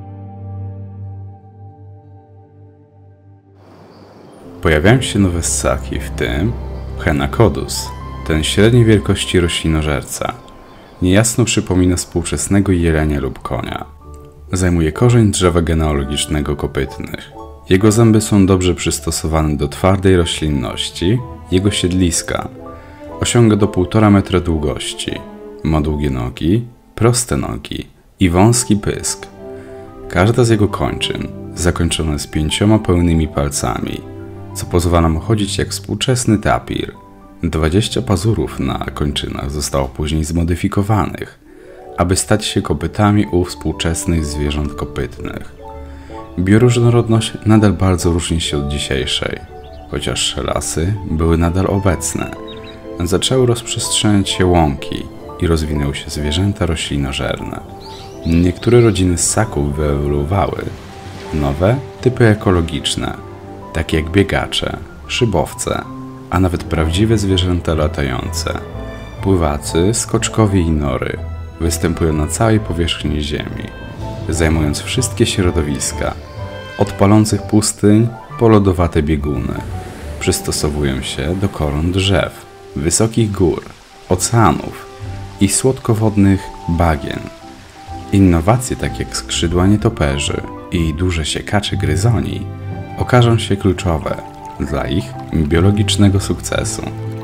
[SPEAKER 1] Pojawiają się nowe ssaki, w tym Henacodus, ten średniej wielkości roślinożerca. Niejasno przypomina współczesnego jelenia lub konia. Zajmuje korzeń drzewa genealogicznego kopytnych. Jego zęby są dobrze przystosowane do twardej roślinności. Jego siedliska osiąga do półtora metra długości. Ma długie nogi, proste nogi i wąski pysk. Każda z jego kończyn zakończona jest pięcioma pełnymi palcami, co pozwala mu chodzić jak współczesny tapir. Dwadzieścia pazurów na kończynach zostało później zmodyfikowanych, aby stać się kopytami u współczesnych zwierząt kopytnych. Bioróżnorodność nadal bardzo różni się od dzisiejszej, chociaż lasy były nadal obecne. Zaczęły rozprzestrzeniać się łąki i rozwinęły się zwierzęta roślinożerne. Niektóre rodziny ssaków wyewoluowały. Nowe typy ekologiczne, takie jak biegacze, szybowce, a nawet prawdziwe zwierzęta latające. Pływacy, skoczkowie i nory występują na całej powierzchni Ziemi, zajmując wszystkie środowiska, od palących pustyń po lodowate bieguny. Przystosowują się do koron drzew, wysokich gór, oceanów i słodkowodnych bagien. Innowacje takie jak skrzydła nietoperzy i duże siekacze gryzoni okażą się kluczowe dla ich biologicznego sukcesu.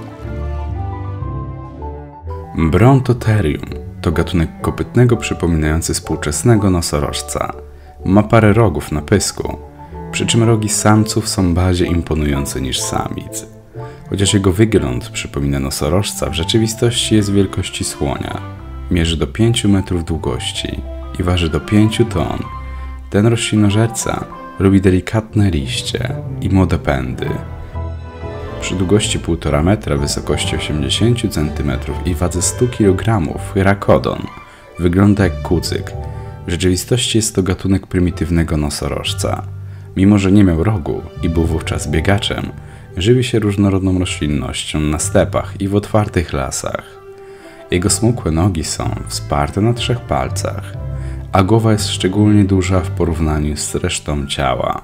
[SPEAKER 1] Brontotherium to gatunek kopytnego przypominający współczesnego nosorożca. Ma parę rogów na pysku, przy czym rogi samców są bardziej imponujące niż samic. Chociaż jego wygląd przypomina nosorożca, w rzeczywistości jest wielkości słonia. Mierzy do pięciu metrów długości i waży do pięciu ton. Ten roślinożerca lubi delikatne liście i młode pędy. Przy długości półtora metra, wysokości osiemdziesiąt centymetrów i wadze sto kilogramów Hyrakodon wygląda jak kucyk. W rzeczywistości jest to gatunek prymitywnego nosorożca. Mimo że nie miał rogu i był wówczas biegaczem, żywi się różnorodną roślinnością na stepach i w otwartych lasach. Jego smukłe nogi są wsparte na trzech palcach, a głowa jest szczególnie duża w porównaniu z resztą ciała.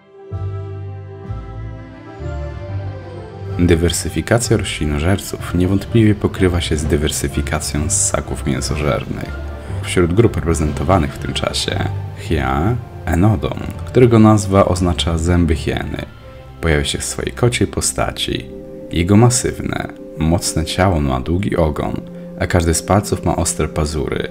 [SPEAKER 1] Dywersyfikacja roślinożerców niewątpliwie pokrywa się z dywersyfikacją ssaków mięsożernych. Wśród grup reprezentowanych w tym czasie Hyaenodon, którego nazwa oznacza zęby hieny, pojawia się w swojej kociej postaci. Jego masywne, mocne ciało ma długi ogon, a każdy z palców ma ostre pazury.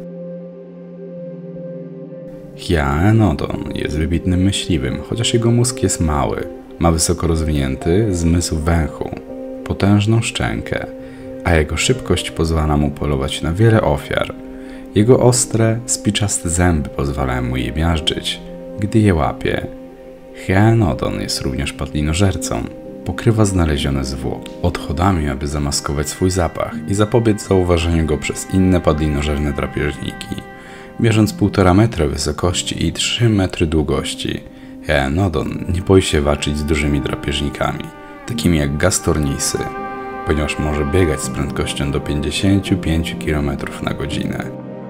[SPEAKER 1] Hyaenodon jest wybitnym myśliwym, chociaż jego mózg jest mały. Ma wysoko rozwinięty zmysł węchu, potężną szczękę, a jego szybkość pozwala mu polować na wiele ofiar. Jego ostre, spiczaste zęby pozwalają mu je miażdżyć, gdy je łapie. Hyaenodon jest również padlinożercą. Pokrywa znalezione zwłoki odchodami, aby zamaskować swój zapach i zapobiec zauważeniu go przez inne padlinożerne drapieżniki. Mierząc półtora metra wysokości i trzy metry długości, Hyaenodon nie boi się walczyć z dużymi drapieżnikami, takimi jak gastornisy, ponieważ może biegać z prędkością do pięćdziesiąt pięć kilometrów na godzinę.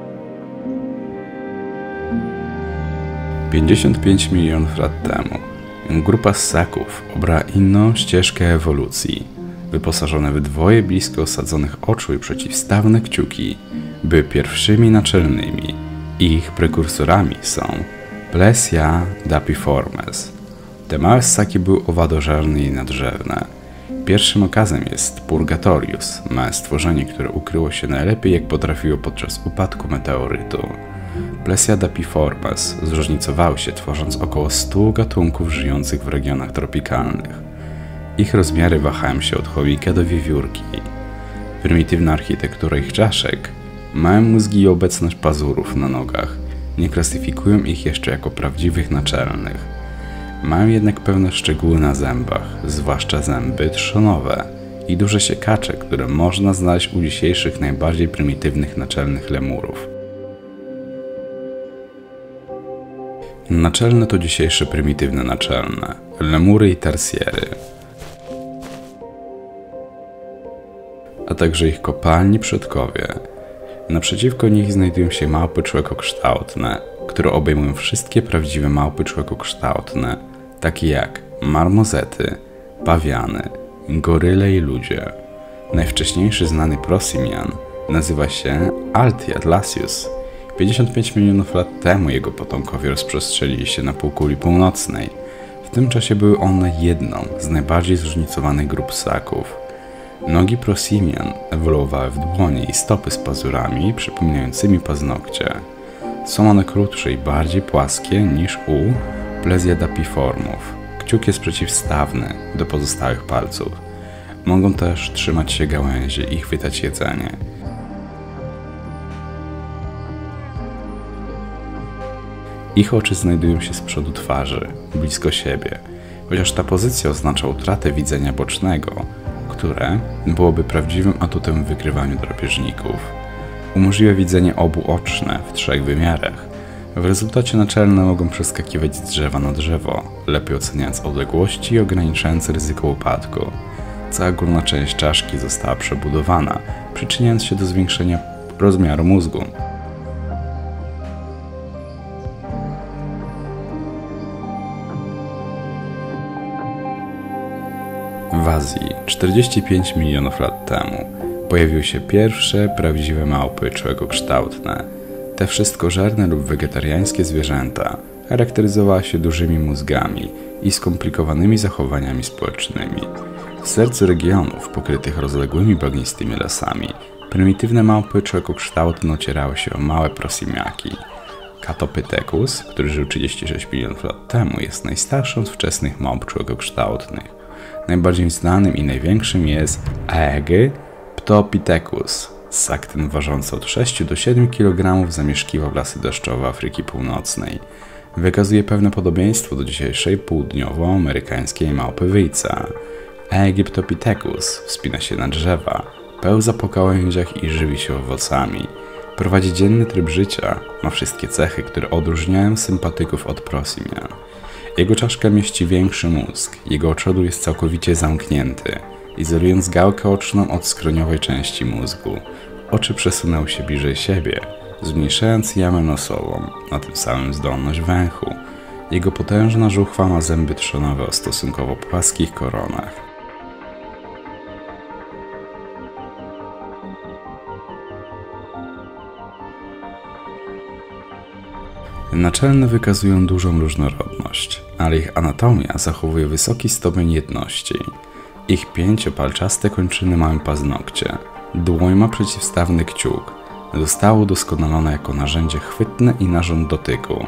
[SPEAKER 1] pięćdziesiąt pięć milionów lat temu grupa ssaków obrała inną ścieżkę ewolucji. Wyposażone w dwoje blisko osadzonych oczu i przeciwstawne kciuki, były pierwszymi naczelnymi. Ich prekursorami są Plessia dapiformes. Te małe ssaki były owadożerne i nadrzewne. Pierwszym okazem jest Purgatorius, małe stworzenie, które ukryło się najlepiej jak potrafiło podczas upadku meteorytu. Plessia dapiformes zróżnicowały się, tworząc około stu gatunków żyjących w regionach tropikalnych. Ich rozmiary wahają się od chomika do wiewiórki. Prymitywna architektura ich czaszek, małe mózgi i obecność pazurów na nogach nie klasyfikują ich jeszcze jako prawdziwych naczelnych. Mają jednak pewne szczegóły na zębach, zwłaszcza zęby trzonowe i duże siekacze, które można znaleźć u dzisiejszych najbardziej prymitywnych naczelnych lemurów. Naczelne to dzisiejsze prymitywne naczelne, lemury i tarsiery, a także ich kopalni przodkowie. Naprzeciwko nich znajdują się małpy człekokształtne, które obejmują wszystkie prawdziwe małpy człekokształtne, takie jak marmozety, pawiany, goryle i ludzie. Najwcześniejszy znany prosimian nazywa się Altiatlasius. pięćdziesiąt pięć milionów lat temu jego potomkowie rozprzestrzelili się na półkuli północnej. W tym czasie były one jedną z najbardziej zróżnicowanych grup ssaków. Nogi prosimian ewoluowały w dłonie i stopy z pazurami przypominającymi paznokcie. Są one krótsze i bardziej płaskie niż u Plessia dapiformów. Kciuk jest przeciwstawny do pozostałych palców. Mogą też trzymać się gałęzi i chwytać jedzenie. Ich oczy znajdują się z przodu twarzy, blisko siebie, chociaż ta pozycja oznacza utratę widzenia bocznego, które byłoby prawdziwym atutem w wykrywaniu drapieżników. Umożliwia widzenie obuoczne w trzech wymiarach. W rezultacie naczelne mogą przeskakiwać z drzewa na drzewo, lepiej oceniając odległości i ograniczając ryzyko upadku. Cała górna część czaszki została przebudowana, przyczyniając się do zwiększenia rozmiaru mózgu. W Azji czterdzieści pięć milionów lat temu pojawiły się pierwsze prawdziwe małpy człekokształtne. Te wszystkożerne lub wegetariańskie zwierzęta charakteryzowały się dużymi mózgami i skomplikowanymi zachowaniami społecznymi. W sercu regionów pokrytych rozległymi bagnistymi lasami prymitywne małpy człekokształtne ocierały się o małe prosimiaki. Catopithecus, który żył trzydzieści sześć milionów lat temu, jest najstarszą z wczesnych małp człekokształtnych. Najbardziej znanym i największym jest Aegyptopithecus. Ssak ten ważący od sześciu do siedmiu kilogramów zamieszkiwał lasy deszczowe Afryki Północnej. Wykazuje pewne podobieństwo do dzisiejszej południowoamerykańskiej małpy wyjca. Aegyptopithecus wspina się na drzewa, pełza po gałęziach i żywi się owocami. Prowadzi dzienny tryb życia, ma wszystkie cechy, które odróżniają sympatyków od prosimian. Jego czaszka mieści większy mózg, jego oczodu jest całkowicie zamknięty, izolując gałkę oczną od skroniowej części mózgu. Oczy przesunęły się bliżej siebie, zmniejszając jamę nosową, a tym samym zdolność węchu. Jego potężna żuchwa ma zęby trzonowe o stosunkowo płaskich koronach. Naczelne wykazują dużą różnorodność, ale ich anatomia zachowuje wysoki stopień jedności. Ich pięciopalczaste kończyny mają paznokcie, dłoń ma przeciwstawny kciuk, zostało udoskonalone jako narzędzie chwytne i narząd dotyku.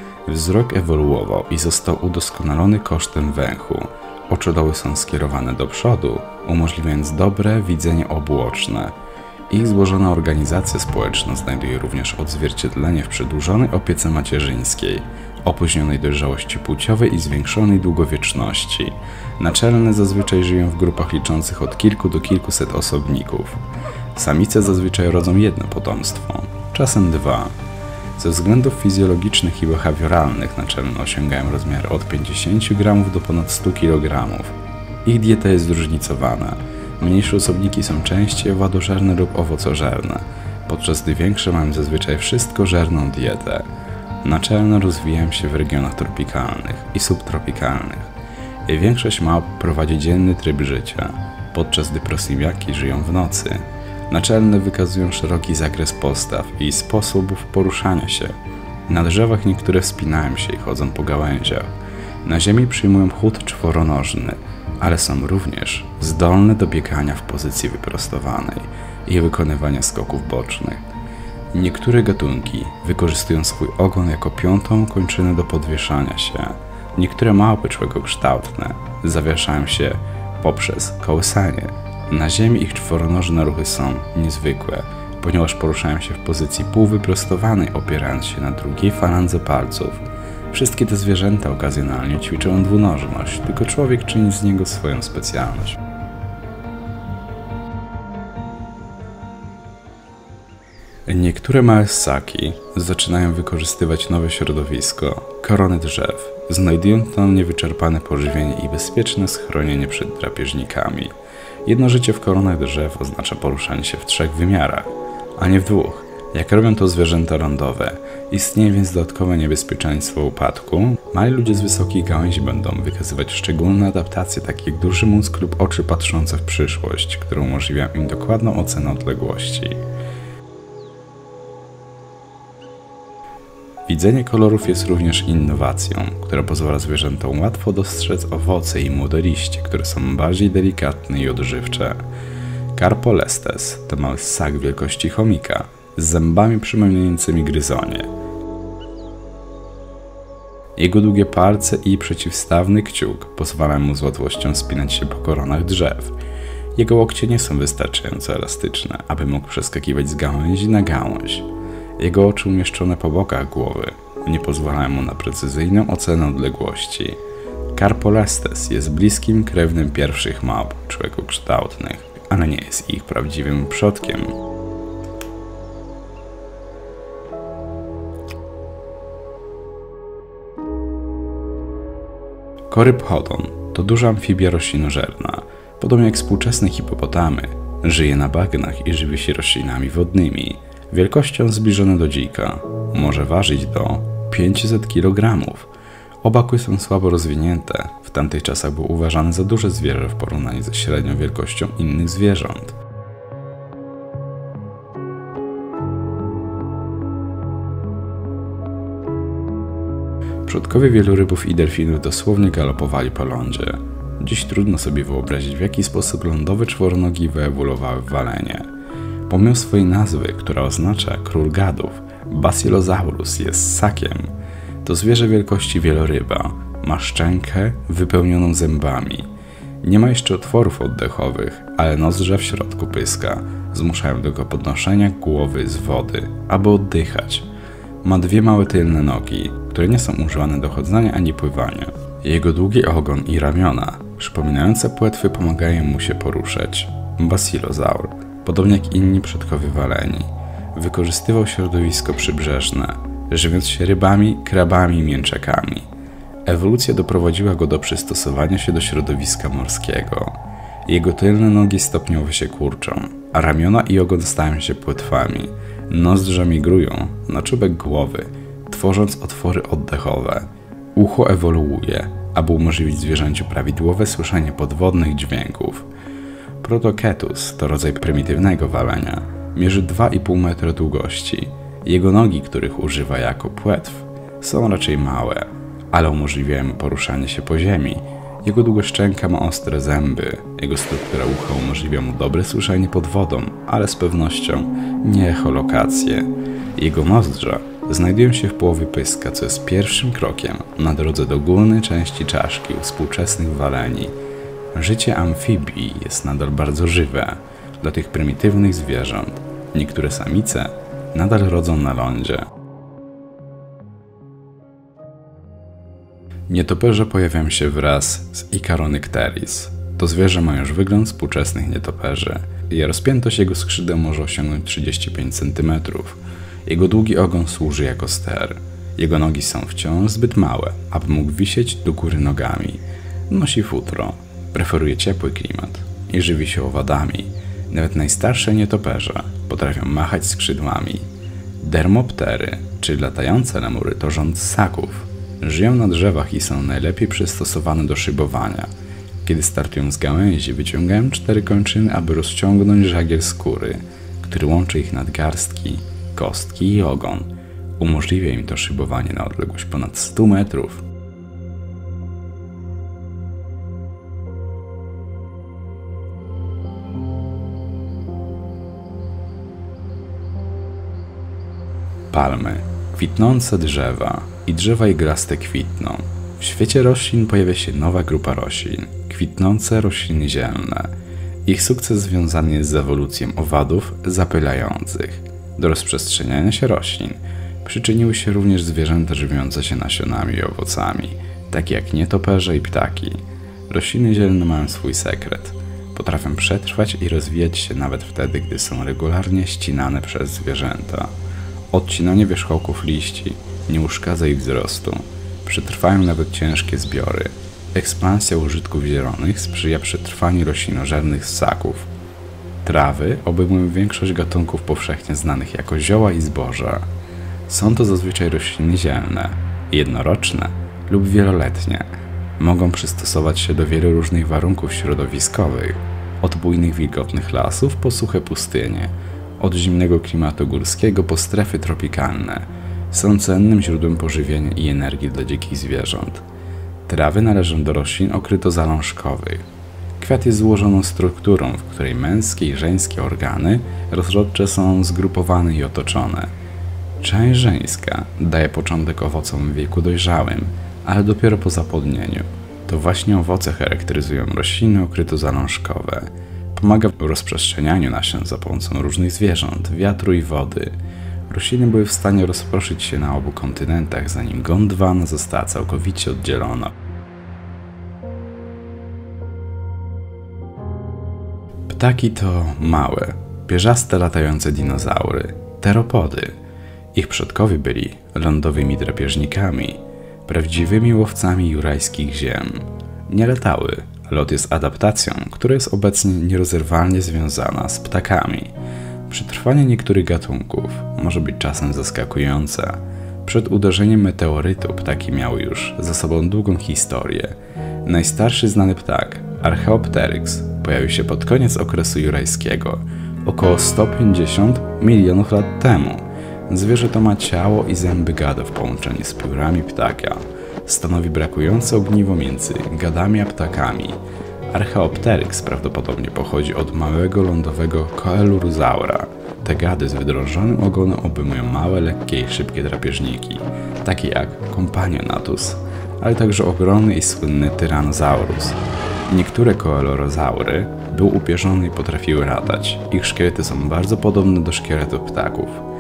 [SPEAKER 1] Wzrok ewoluował i został udoskonalony kosztem węchu. Oczodoły są skierowane do przodu, umożliwiając dobre widzenie obuoczne. Ich złożona organizacja społeczna znajduje również odzwierciedlenie w przedłużonej opiece macierzyńskiej, opóźnionej dojrzałości płciowej i zwiększonej długowieczności. Naczelne zazwyczaj żyją w grupach liczących od kilku do kilkuset osobników. Samice zazwyczaj rodzą jedno potomstwo, czasem dwa. Ze względów fizjologicznych i behawioralnych naczelne osiągają rozmiary od pięćdziesięciu gramów do ponad stu kilogramów. Ich dieta jest zróżnicowana. Mniejsze osobniki są częściej owadożerne lub owocożerne, podczas gdy większe mają zazwyczaj wszystkożerną dietę. Naczelne rozwijają się w regionach tropikalnych i subtropikalnych. Większość małp prowadzi dzienny tryb życia, podczas gdy prosimiaki żyją w nocy. Naczelne wykazują szeroki zakres postaw i sposobów poruszania się. Na drzewach niektóre wspinają się i chodzą po gałęziach. Na ziemi przyjmują chód czworonożny, ale są również zdolne do biegania w pozycji wyprostowanej i wykonywania skoków bocznych. Niektóre gatunki wykorzystują swój ogon jako piątą kończynę do podwieszania się. Niektóre małpy człekokształtne zawieszają się poprzez kołysanie. Na ziemi ich czworonożne ruchy są niezwykłe, ponieważ poruszają się w pozycji półwyprostowanej, opierając się na drugiej falandze palców. Wszystkie te zwierzęta okazjonalnie ćwiczą dwunożność, tylko człowiek czyni z niego swoją specjalność. Niektóre małe ssaki zaczynają wykorzystywać nowe środowisko, korony drzew, znajdują tam niewyczerpane pożywienie i bezpieczne schronienie przed drapieżnikami. Jedno życie w koronach drzew oznacza poruszanie się w trzech wymiarach, a nie w dwóch, jak robią to zwierzęta lądowe. Istnieje więc dodatkowe niebezpieczeństwo upadku. Mali ludzie z wysokich gałęzi będą wykazywać szczególne adaptacje, takie jak duży mózg lub oczy patrzące w przyszłość, które umożliwiają im dokładną ocenę odległości. Widzenie kolorów jest również innowacją, która pozwala zwierzętom łatwo dostrzec owoce i młode liście, które są bardziej delikatne i odżywcze. Carpolestes to mały ssak wielkości chomika z zębami przypominającymi gryzonie. Jego długie palce i przeciwstawny kciuk pozwalają mu z łatwością spinać się po koronach drzew. Jego łokcie nie są wystarczająco elastyczne, aby mógł przeskakiwać z gałęzi na gałąź. Jego oczy umieszczone po bokach głowy nie pozwalają mu na precyzyjną ocenę odległości. Carpolestes jest bliskim krewnym pierwszych małp człekokształtnych, ale nie jest ich prawdziwym przodkiem. Koryphodon to duża amfibia roślinożerna. Podobnie jak współczesne hipopotamy, żyje na bagnach i żywi się roślinami wodnymi. Wielkością zbliżone do dzika, może ważyć do pięćset kilogramów. Oba kły są słabo rozwinięte, w tamtych czasach był uważany za duże zwierzę w porównaniu ze średnią wielkością innych zwierząt. Przodkowie wielorybów i delfinów dosłownie galopowali po lądzie. Dziś trudno sobie wyobrazić, w jaki sposób lądowe czworonogi wyewoluowały w walenie. Pomimo swojej nazwy, która oznacza król gadów, Basilosaurus jest ssakiem. To zwierzę wielkości wieloryba, ma szczękę wypełnioną zębami. Nie ma jeszcze otworów oddechowych, ale nozdrza w środku pyska zmuszają do podnoszenia głowy z wody, aby oddychać. Ma dwie małe tylne nogi, które nie są używane do chodzenia ani pływania. Jego długi ogon i ramiona, przypominające płetwy, pomagają mu się poruszać. Basilozaur, podobnie jak inni przodkowie waleni, wykorzystywał środowisko przybrzeżne, żywiąc się rybami, krabami i mięczakami. Ewolucja doprowadziła go do przystosowania się do środowiska morskiego. Jego tylne nogi stopniowo się kurczą, a ramiona i ogon stają się płetwami. Nozdrza migrują na czubek głowy, tworząc otwory oddechowe. Ucho ewoluuje, aby umożliwić zwierzęciu prawidłowe słyszenie podwodnych dźwięków. Protoketus to rodzaj prymitywnego walenia. Mierzy dwa i pół metra długości. Jego nogi, których używa jako płetw, są raczej małe, ale umożliwiają mu poruszanie się po ziemi. Jego długoszczęka ma ostre zęby. Jego struktura ucha umożliwia mu dobre słyszenie pod wodą, ale z pewnością nie echolokację. Jego nozdrza znajdują się w połowie pyska, co jest pierwszym krokiem na drodze do górnej części czaszki u współczesnych waleni. Życie amfibii jest nadal bardzo żywe dla tych prymitywnych zwierząt. Niektóre samice nadal rodzą na lądzie. Nietoperze pojawiają się wraz z Icaronycteris. To zwierzę ma już wygląd współczesnych nietoperzy. Jej rozpiętość jego skrzydeł może osiągnąć trzydzieści pięć centymetrów. Jego długi ogon służy jako ster. Jego nogi są wciąż zbyt małe, aby mógł wisieć do góry nogami. Nosi futro, preferuje ciepły klimat i żywi się owadami. Nawet najstarsze nietoperze potrafią machać skrzydłami. Dermoptery, czyli latające lemury, to rząd ssaków. Żyją na drzewach i są najlepiej przystosowane do szybowania. Kiedy startują z gałęzi, wyciągają cztery kończyny, aby rozciągnąć żagiel skóry, który łączy ich nadgarstki, kostki i ogon. Umożliwia im to szybowanie na odległość ponad stu metrów. Palmy, kwitnące drzewa i drzewa iglaste kwitną. W świecie roślin pojawia się nowa grupa roślin, kwitnące rośliny zielne. Ich sukces związany jest z ewolucją owadów zapylających. Do rozprzestrzeniania się roślin przyczyniły się również zwierzęta żywiące się nasionami i owocami, takie jak nietoperze i ptaki. Rośliny zielne mają swój sekret. Potrafią przetrwać i rozwijać się nawet wtedy, gdy są regularnie ścinane przez zwierzęta. Odcinanie wierzchołków liści nie uszkadza ich wzrostu. Przetrwają nawet ciężkie zbiory. Ekspansja użytków zielonych sprzyja przetrwaniu roślinożernych ssaków. Trawy obejmują większość gatunków powszechnie znanych jako zioła i zboża. Są to zazwyczaj rośliny zielne, jednoroczne lub wieloletnie. Mogą przystosować się do wielu różnych warunków środowiskowych, od bujnych wilgotnych lasów po suche pustynie, od zimnego klimatu górskiego po strefy tropikalne. Są cennym źródłem pożywienia i energii dla dzikich zwierząt. Trawy należą do roślin okrytozalążkowych. Kwiat jest złożoną strukturą, w której męskie i żeńskie organy rozrodcze są zgrupowane i otoczone. Część żeńska daje początek owocom w wieku dojrzałym, ale dopiero po zapłodnieniu. To właśnie owoce charakteryzują rośliny okrytozalążkowe. Pomaga w rozprzestrzenianiu nasion za pomocą różnych zwierząt, wiatru i wody. Rośliny były w stanie rozproszyć się na obu kontynentach, zanim Gondwana została całkowicie oddzielona. Ptaki to małe, pierzaste latające dinozaury, teropody. Ich przodkowie byli lądowymi drapieżnikami, prawdziwymi łowcami jurajskich ziem. Nie latały. Lot jest adaptacją, która jest obecnie nierozerwalnie związana z ptakami. Przetrwanie niektórych gatunków może być czasem zaskakujące. Przed uderzeniem meteorytu ptaki miały już za sobą długą historię. Najstarszy znany ptak, Archaeopteryx, pojawił się pod koniec okresu jurajskiego, około sto pięćdziesiąt milionów lat temu. Zwierzę to ma ciało i zęby gada w połączeniu z piórami ptaka. Stanowi brakujące ogniwo między gadami a ptakami. Archaeopteryx prawdopodobnie pochodzi od małego lądowego Coelurosaura. Te gady z wydrążonym ogonem obejmują małe, lekkie i szybkie drapieżniki, takie jak Compagnonatus, ale także ogromny i słynny Tyrannosaurus. Niektóre koelurosaury były upierzone i potrafiły latać. Ich szkielety są bardzo podobne do szkieletów ptaków.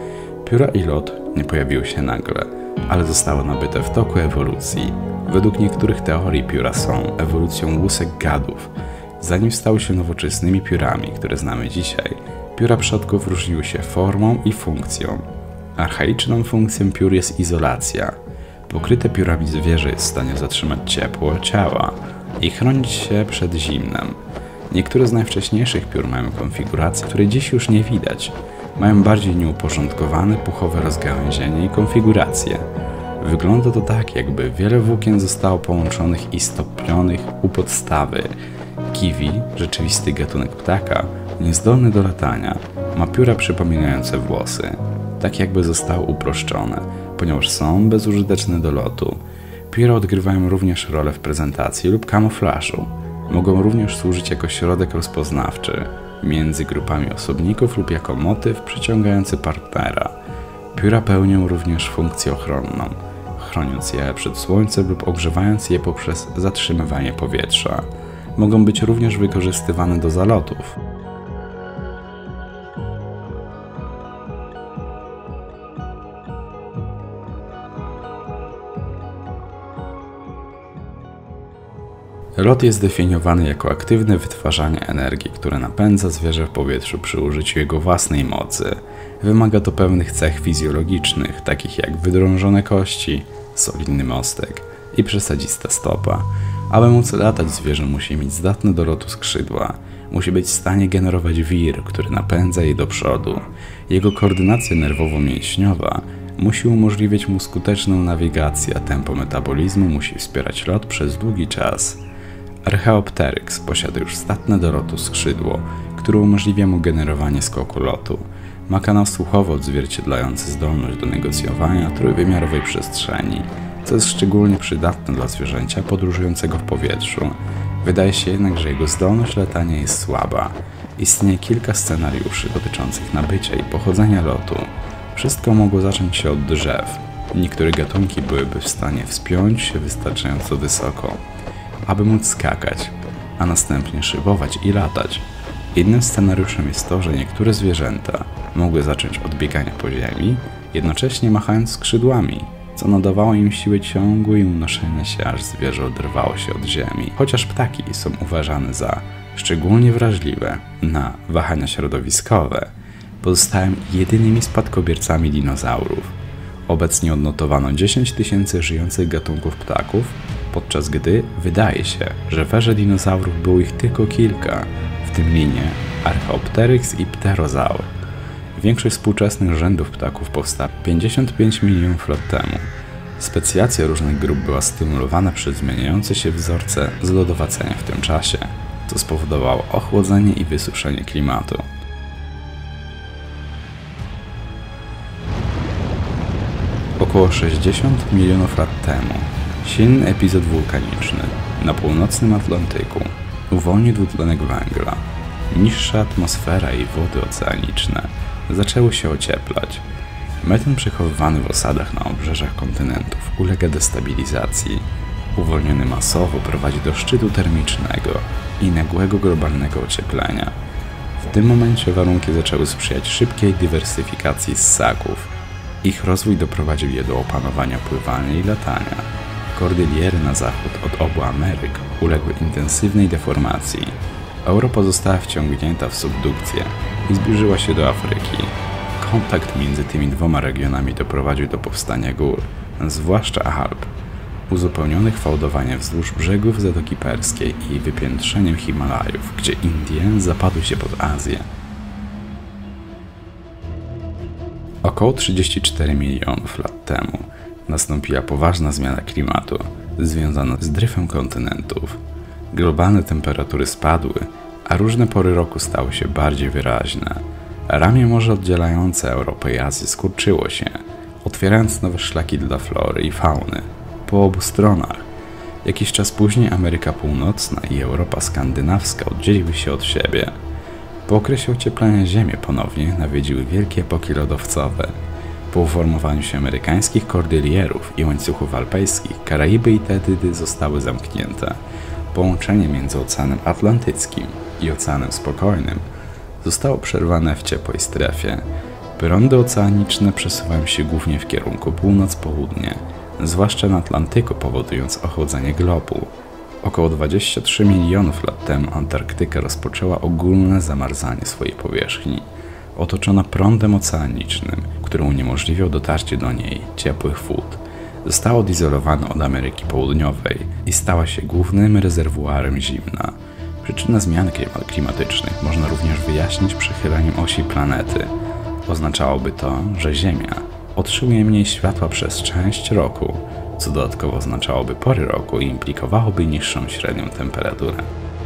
[SPEAKER 1] Pióra i lot nie pojawiły się nagle, ale zostały nabyte w toku ewolucji. Według niektórych teorii pióra są ewolucją łusek gadów. Zanim stały się nowoczesnymi piórami, które znamy dzisiaj, pióra przodków różniły się formą i funkcją. Archaiczną funkcją piór jest izolacja. Pokryte piórami zwierzę jest w stanie zatrzymać ciepło ciała i chronić się przed zimnem. Niektóre z najwcześniejszych piór mają konfigurację, której dziś już nie widać. Mają bardziej nieuporządkowane puchowe rozgałęzienie i konfiguracje. Wygląda to tak, jakby wiele włókien zostało połączonych i stopnionych u podstawy. Kiwi, rzeczywisty gatunek ptaka, niezdolny do latania, ma pióra przypominające włosy, tak jakby zostały uproszczone, ponieważ są bezużyteczne do lotu. Pióra odgrywają również rolę w prezentacji lub kamuflażu. Mogą również służyć jako środek rozpoznawczy między grupami osobników lub jako motyw przyciągający partnera. Pióra pełnią również funkcję ochronną, chroniąc je przed słońcem lub ogrzewając je poprzez zatrzymywanie powietrza. Mogą być również wykorzystywane do zalotów. Lot jest definiowany jako aktywne wytwarzanie energii, które napędza zwierzę w powietrzu przy użyciu jego własnej mocy. Wymaga to pewnych cech fizjologicznych, takich jak wydrążone kości, solidny mostek i przesadzista stopa. Aby móc latać, zwierzę musi mieć zdatne do lotu skrzydła. Musi być w stanie generować wir, który napędza je do przodu. Jego koordynacja nerwowo-mięśniowa musi umożliwiać mu skuteczną nawigację, a tempo metabolizmu musi wspierać lot przez długi czas. Archaeopteryx posiada już zdatne do lotu skrzydło, które umożliwia mu generowanie skoku lotu. Ma kanał słuchowy odzwierciedlający zdolność do negocjowania trójwymiarowej przestrzeni, co jest szczególnie przydatne dla zwierzęcia podróżującego w powietrzu. Wydaje się jednak, że jego zdolność latania jest słaba. Istnieje kilka scenariuszy dotyczących nabycia i pochodzenia lotu. Wszystko mogło zacząć się od drzew. Niektóre gatunki byłyby w stanie wspiąć się wystarczająco wysoko, aby móc skakać, a następnie szybować i latać. Innym scenariuszem jest to, że niektóre zwierzęta mogły zacząć od biegania po ziemi, jednocześnie machając skrzydłami, co nadawało im siły ciągu i unoszenia się, aż zwierzę oderwało się od ziemi. Chociaż ptaki są uważane za szczególnie wrażliwe na wahania środowiskowe, pozostają jedynymi spadkobiercami dinozaurów. Obecnie odnotowano dziesięć tysięcy żyjących gatunków ptaków, podczas gdy wydaje się, że w erze dinozaurów było ich tylko kilka, w tym linie Archaeopteryx i Pterozaur. Większość współczesnych rzędów ptaków powstała pięćdziesiąt pięć milionów lat temu. Specjacja różnych grup była stymulowana przez zmieniające się wzorce zlodowacenia w tym czasie, co spowodowało ochłodzenie i wysuszenie klimatu. Około sześćdziesiąt milionów lat temu silny epizod wulkaniczny na północnym Atlantyku uwolnił dwutlenek węgla. Niższa atmosfera i wody oceaniczne zaczęły się ocieplać. Metan przechowywany w osadach na obrzeżach kontynentów ulega destabilizacji. Uwolniony masowo prowadzi do szczytu termicznego i nagłego globalnego ocieplenia. W tym momencie warunki zaczęły sprzyjać szybkiej dywersyfikacji ssaków. Ich rozwój doprowadził je do opanowania pływania i latania. Kordyliery na zachód od obu Ameryk uległy intensywnej deformacji. Europa została wciągnięta w subdukcję i zbliżyła się do Afryki. Kontakt między tymi dwoma regionami doprowadził do powstania gór, zwłaszcza Alp, uzupełnionych fałdowaniem wzdłuż brzegów Zatoki Perskiej i wypiętrzeniem Himalajów, gdzie Indie zapadły się pod Azję. Około trzydzieści cztery milionów lat temu nastąpiła poważna zmiana klimatu związana z dryfem kontynentów. Globalne temperatury spadły, a różne pory roku stały się bardziej wyraźne. Ramię morza oddzielające Europę i Azję skurczyło się, otwierając nowe szlaki dla flory i fauny po obu stronach. Jakiś czas później Ameryka Północna i Europa Skandynawska oddzieliły się od siebie. Po okresie ocieplenia Ziemię ponownie nawiedziły wielkie epoki lodowcowe. Po uformowaniu się amerykańskich kordylierów i łańcuchów alpejskich, Karaiby i Tetydy zostały zamknięte. Połączenie między Oceanem Atlantyckim i Oceanem Spokojnym zostało przerwane w ciepłej strefie. Prądy oceaniczne przesuwają się głównie w kierunku północ-południe, zwłaszcza na Atlantyku, powodując ochłodzenie globu. Około dwadzieścia trzy milionów lat temu Antarktyka rozpoczęła ogólne zamarzanie swojej powierzchni, otoczona prądem oceanicznym, który uniemożliwiał dotarcie do niej ciepłych wód. Została odizolowana od Ameryki Południowej i stała się głównym rezerwuarem zimna. Przyczynę zmian klimatycznych można również wyjaśnić przechyleniem osi planety. Oznaczałoby to, że Ziemia otrzymuje mniej światła przez część roku, co dodatkowo oznaczałoby pory roku i implikowałoby niższą średnią temperaturę.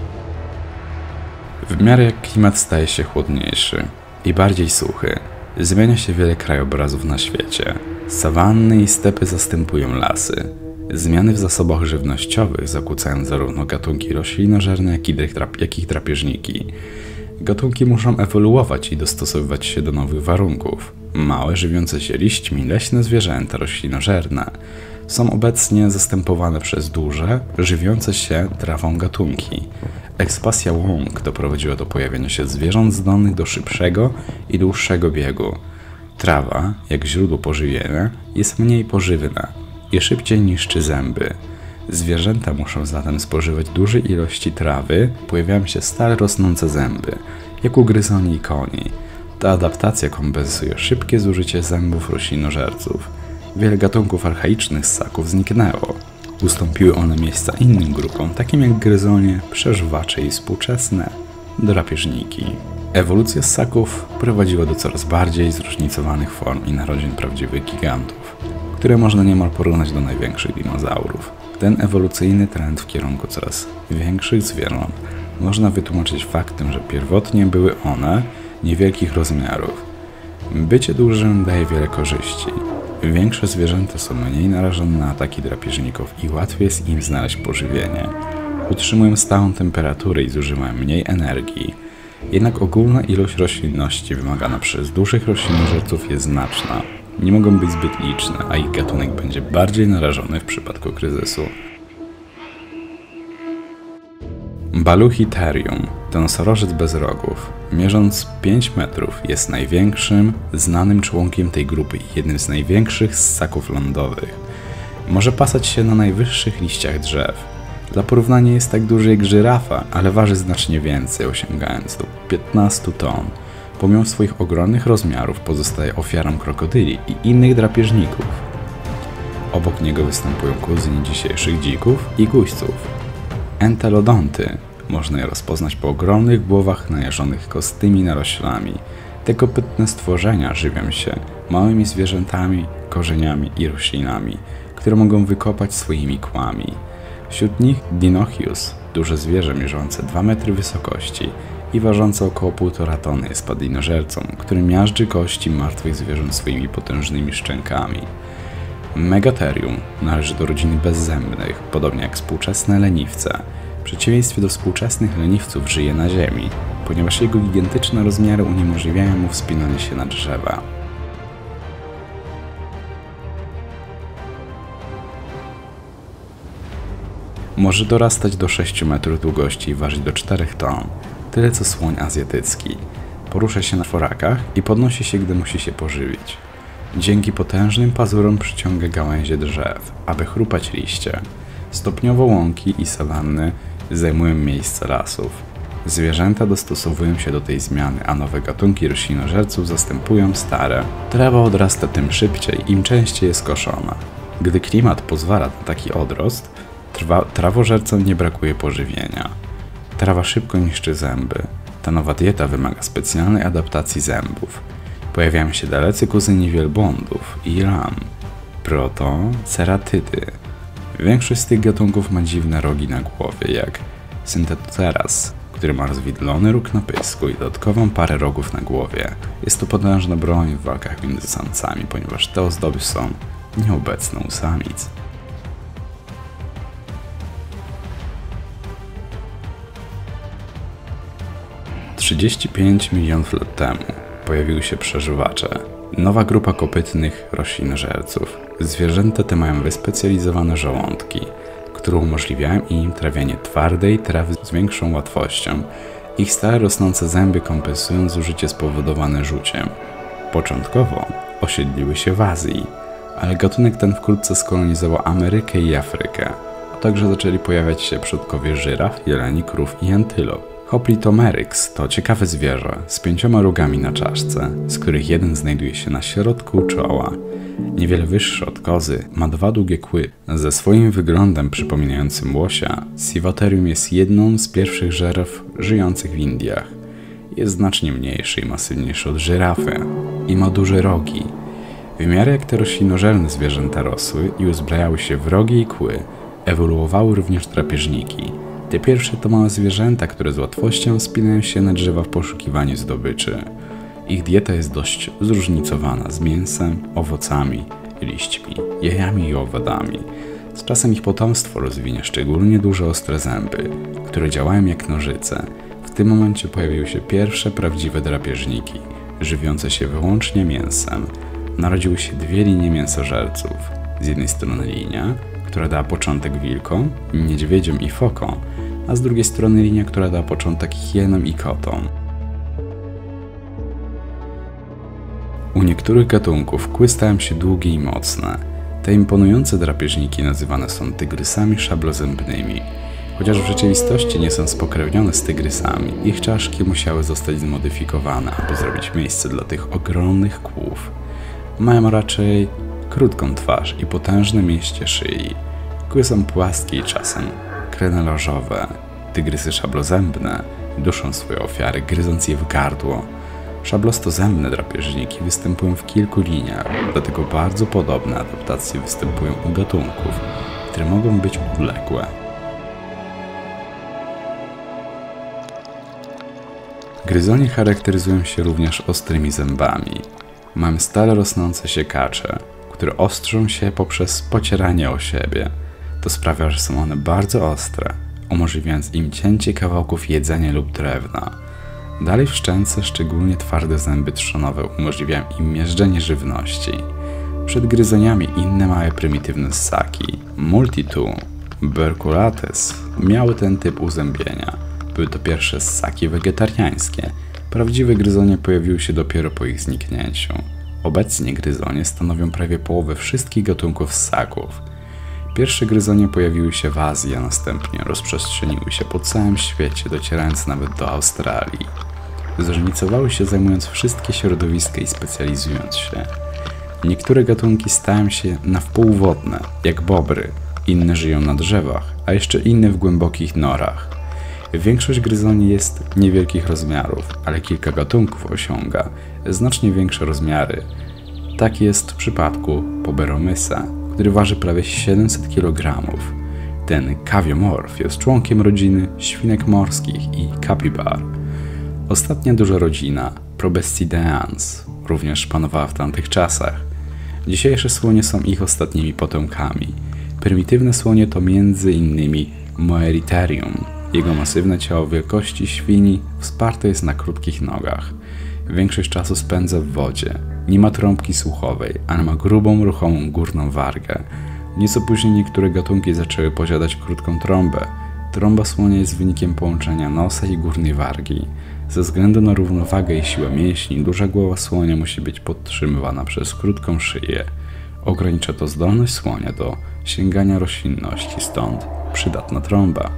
[SPEAKER 1] W miarę jak klimat staje się chłodniejszy i bardziej suchy, zmienia się wiele krajobrazów na świecie. Sawanny i stepy zastępują lasy. Zmiany w zasobach żywnościowych zakłócają zarówno gatunki roślinożerne, jak i, drap- jak i drapieżniki. Gatunki muszą ewoluować i dostosowywać się do nowych warunków. Małe, żywiące się liśćmi, leśne zwierzęta roślinożerne są obecnie zastępowane przez duże, żywiące się trawą gatunki. Ekspansja łąk doprowadziła do pojawienia się zwierząt zdolnych do szybszego i dłuższego biegu. Trawa, jak źródło pożywienia, jest mniej pożywna i szybciej niszczy zęby. Zwierzęta muszą zatem spożywać duże ilości trawy, pojawiają się stale rosnące zęby, jak u gryzoni i koni. Ta adaptacja kompensuje szybkie zużycie zębów roślinożerców. Wiele gatunków archaicznych ssaków zniknęło. Ustąpiły one miejsca innym grupom, takim jak gryzonie, przeżuwacze i współczesne drapieżniki. Ewolucja ssaków prowadziła do coraz bardziej zróżnicowanych form i narodzin prawdziwych gigantów, które można niemal porównać do największych dinozaurów. Ten ewolucyjny trend w kierunku coraz większych zwierząt można wytłumaczyć faktem, że pierwotnie były one niewielkich rozmiarów. Bycie dużym daje wiele korzyści. Większe zwierzęta są mniej narażone na ataki drapieżników i łatwiej jest im znaleźć pożywienie. Utrzymują stałą temperaturę i zużywają mniej energii. Jednak ogólna ilość roślinności wymagana przez dużych roślinożerców jest znaczna. Nie mogą być zbyt liczne, a ich gatunek będzie bardziej narażony w przypadku kryzysu. Baluchiterium to nosorożec bez rogów. Mierząc pięć metrów jest największym znanym członkiem tej grupy i jednym z największych ssaków lądowych. Może pasać się na najwyższych liściach drzew. Dla porównania jest tak duży jak żyrafa, ale waży znacznie więcej, osiągając do piętnastu ton. Pomimo swoich ogromnych rozmiarów pozostaje ofiarą krokodyli i innych drapieżników. Obok niego występują kuzyni dzisiejszych dzików i guźców. Entelodonty. Można je rozpoznać po ogromnych głowach najeżonych kostymi naroślami. Te kopytne stworzenia żywią się małymi zwierzętami, korzeniami i roślinami, które mogą wykopać swoimi kłami. Wśród nich Dinochius, duże zwierzę mierzące dwa metry wysokości i ważące około półtora tony, jest padlinożercą, który miażdży kości martwych zwierząt swoimi potężnymi szczękami. Megatherium należy do rodziny bezzębnych, podobnie jak współczesne leniwce. W przeciwieństwie do współczesnych leniwców żyje na ziemi, ponieważ jego gigantyczne rozmiary uniemożliwiają mu wspinanie się na drzewa. Może dorastać do sześciu metrów długości i ważyć do czterech ton, tyle co słoń azjatycki. Porusza się na czworakach i podnosi się, gdy musi się pożywić. Dzięki potężnym pazurom przyciąga gałęzie drzew, aby chrupać liście. Stopniowo łąki i sawanny zajmują miejsce lasów. Zwierzęta dostosowują się do tej zmiany, a nowe gatunki roślinożerców zastępują stare. Trawa odrasta tym szybciej, im częściej jest koszona. Gdy klimat pozwala na taki odrost, trwa, trawożercom nie brakuje pożywienia. Trawa szybko niszczy zęby. Ta nowa dieta wymaga specjalnej adaptacji zębów. Pojawiają się dalecy kuzyni wielbłądów i lam, protoceratidy. Większość z tych gatunków ma dziwne rogi na głowie, jak Synthetoceras, który ma rozwidlony róg na pysku i dodatkową parę rogów na głowie. Jest to potężna broń w walkach między samcami, ponieważ te ozdoby są nieobecne u samic. trzydzieści pięć milionów lat temu pojawiły się przeżuwacze. Nowa grupa kopytnych roślinożerców. Zwierzęta te mają wyspecjalizowane żołądki, które umożliwiają im trawienie twardej trawy z większą łatwością. Ich stale rosnące zęby kompensują zużycie spowodowane rzuciem. Początkowo osiedliły się w Azji, ale gatunek ten wkrótce skolonizował Amerykę i Afrykę, a także zaczęli pojawiać się przodkowie żyraf, jeleni, krów i antylop. Hoplitomeryx to ciekawe zwierzę z pięcioma rogami na czaszce, z których jeden znajduje się na środku czoła. Niewiele wyższy od kozy, ma dwa długie kły. Ze swoim wyglądem przypominającym łosia, Civaterium jest jedną z pierwszych żeraf żyjących w Indiach. Jest znacznie mniejszy i masywniejszy od żyrafy i ma duże rogi. W miarę jak te roślinożerne zwierzęta rosły i uzbrajały się w rogi i kły, ewoluowały również drapieżniki. Te pierwsze to małe zwierzęta, które z łatwością wspinają się na drzewa w poszukiwaniu zdobyczy. Ich dieta jest dość zróżnicowana z mięsem, owocami, liśćmi, jajami i owadami. Z czasem ich potomstwo rozwinie szczególnie duże ostre zęby, które działają jak nożyce. W tym momencie pojawiły się pierwsze prawdziwe drapieżniki, żywiące się wyłącznie mięsem. Narodziły się dwie linie mięsożerców. Z jednej strony linia, która dała początek wilkom, niedźwiedziom i fokom, a z drugiej strony linia, która dała początek hienom i kotom. U niektórych gatunków kły stają się długie i mocne. Te imponujące drapieżniki nazywane są tygrysami szablozębnymi. Chociaż w rzeczywistości nie są spokrewnione z tygrysami, ich czaszki musiały zostać zmodyfikowane, aby zrobić miejsce dla tych ogromnych kłów. Mają raczej krótką twarz i potężne mięśnie szyi. Kły są płaskie i czasem krenelożowe. Tygrysy szablozębne duszą swoje ofiary, gryząc je w gardło. Szablostozębne drapieżniki występują w kilku liniach, dlatego bardzo podobne adaptacje występują u gatunków, które mogą być odległe. Gryzonie charakteryzują się również ostrymi zębami. Mają stale rosnące siekacze, które ostrzą się poprzez pocieranie o siebie. To sprawia, że są one bardzo ostre, umożliwiając im cięcie kawałków jedzenia lub drewna. Dalej w szczęce szczególnie twarde zęby trzonowe umożliwiają im miażdżenie żywności. Przed gryzoniami inne małe prymitywne ssaki, Multitu, Berculates, miały ten typ uzębienia. Były to pierwsze ssaki wegetariańskie. Prawdziwe gryzonie pojawiły się dopiero po ich zniknięciu. Obecnie gryzonie stanowią prawie połowę wszystkich gatunków ssaków. Pierwsze gryzonie pojawiły się w Azji, a następnie rozprzestrzeniły się po całym świecie, docierając nawet do Australii. Zróżnicowały się zajmując wszystkie środowiska i specjalizując się. Niektóre gatunki stają się na wpół wodne, jak bobry, inne żyją na drzewach, a jeszcze inne w głębokich norach. Większość gryzoni jest niewielkich rozmiarów, ale kilka gatunków osiąga znacznie większe rozmiary. Tak jest w przypadku Poberomysa, który waży prawie siedemset kilogramów. Ten kawiomorf jest członkiem rodziny świnek morskich i kapibar. Ostatnia duża rodzina, Proboscideans, również panowała w tamtych czasach. Dzisiejsze słonie są ich ostatnimi potomkami. Prymitywne słonie to między innymi Moeriterium. Jego masywne ciało wielkości świni wsparte jest na krótkich nogach. Większość czasu spędza w wodzie. Nie ma trąbki słuchowej, ale ma grubą, ruchomą górną wargę. Nieco później niektóre gatunki zaczęły posiadać krótką trąbę. Trąba słonia jest wynikiem połączenia nosa i górnej wargi. Ze względu na równowagę i siłę mięśni, duża głowa słonia musi być podtrzymywana przez krótką szyję. Ogranicza to zdolność słonia do sięgania roślinności, stąd przydatna trąba.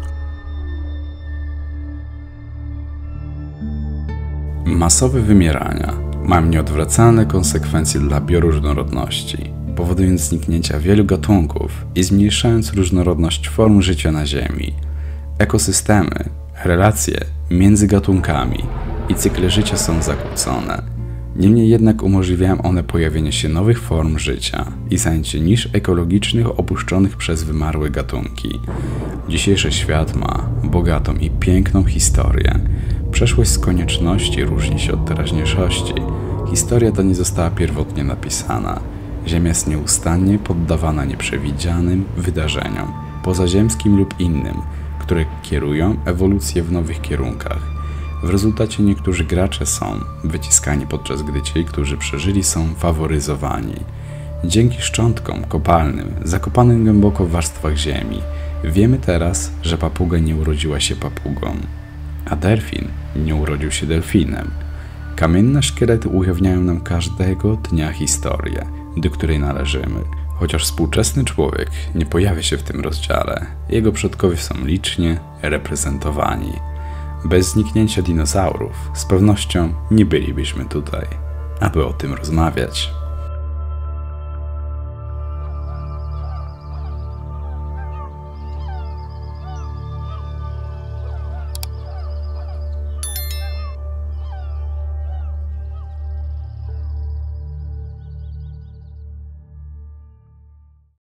[SPEAKER 1] Masowe wymierania mają nieodwracalne konsekwencje dla bioróżnorodności, powodując zniknięcia wielu gatunków i zmniejszając różnorodność form życia na Ziemi. Ekosystemy, relacje między gatunkami i cykle życia są zakłócone. Niemniej jednak umożliwiają one pojawienie się nowych form życia i zajęcie nisz ekologicznych opuszczonych przez wymarłe gatunki. Dzisiejszy świat ma bogatą i piękną historię. Przeszłość z konieczności różni się od teraźniejszości. Historia ta nie została pierwotnie napisana. Ziemia jest nieustannie poddawana nieprzewidzianym wydarzeniom, pozaziemskim lub innym, które kierują ewolucję w nowych kierunkach. W rezultacie niektórzy gracze są wyciskani, podczas gdy ci, którzy przeżyli, są faworyzowani. Dzięki szczątkom kopalnym, zakopanym głęboko w warstwach ziemi, wiemy teraz, że papuga nie urodziła się papugą, a delfin nie urodził się delfinem. Kamienne szkielety ujawniają nam każdego dnia historię, do której należymy. Chociaż współczesny człowiek nie pojawia się w tym rozdziale, jego przodkowie są licznie reprezentowani. Bez zniknięcia dinozaurów z pewnością nie bylibyśmy tutaj, aby o tym rozmawiać.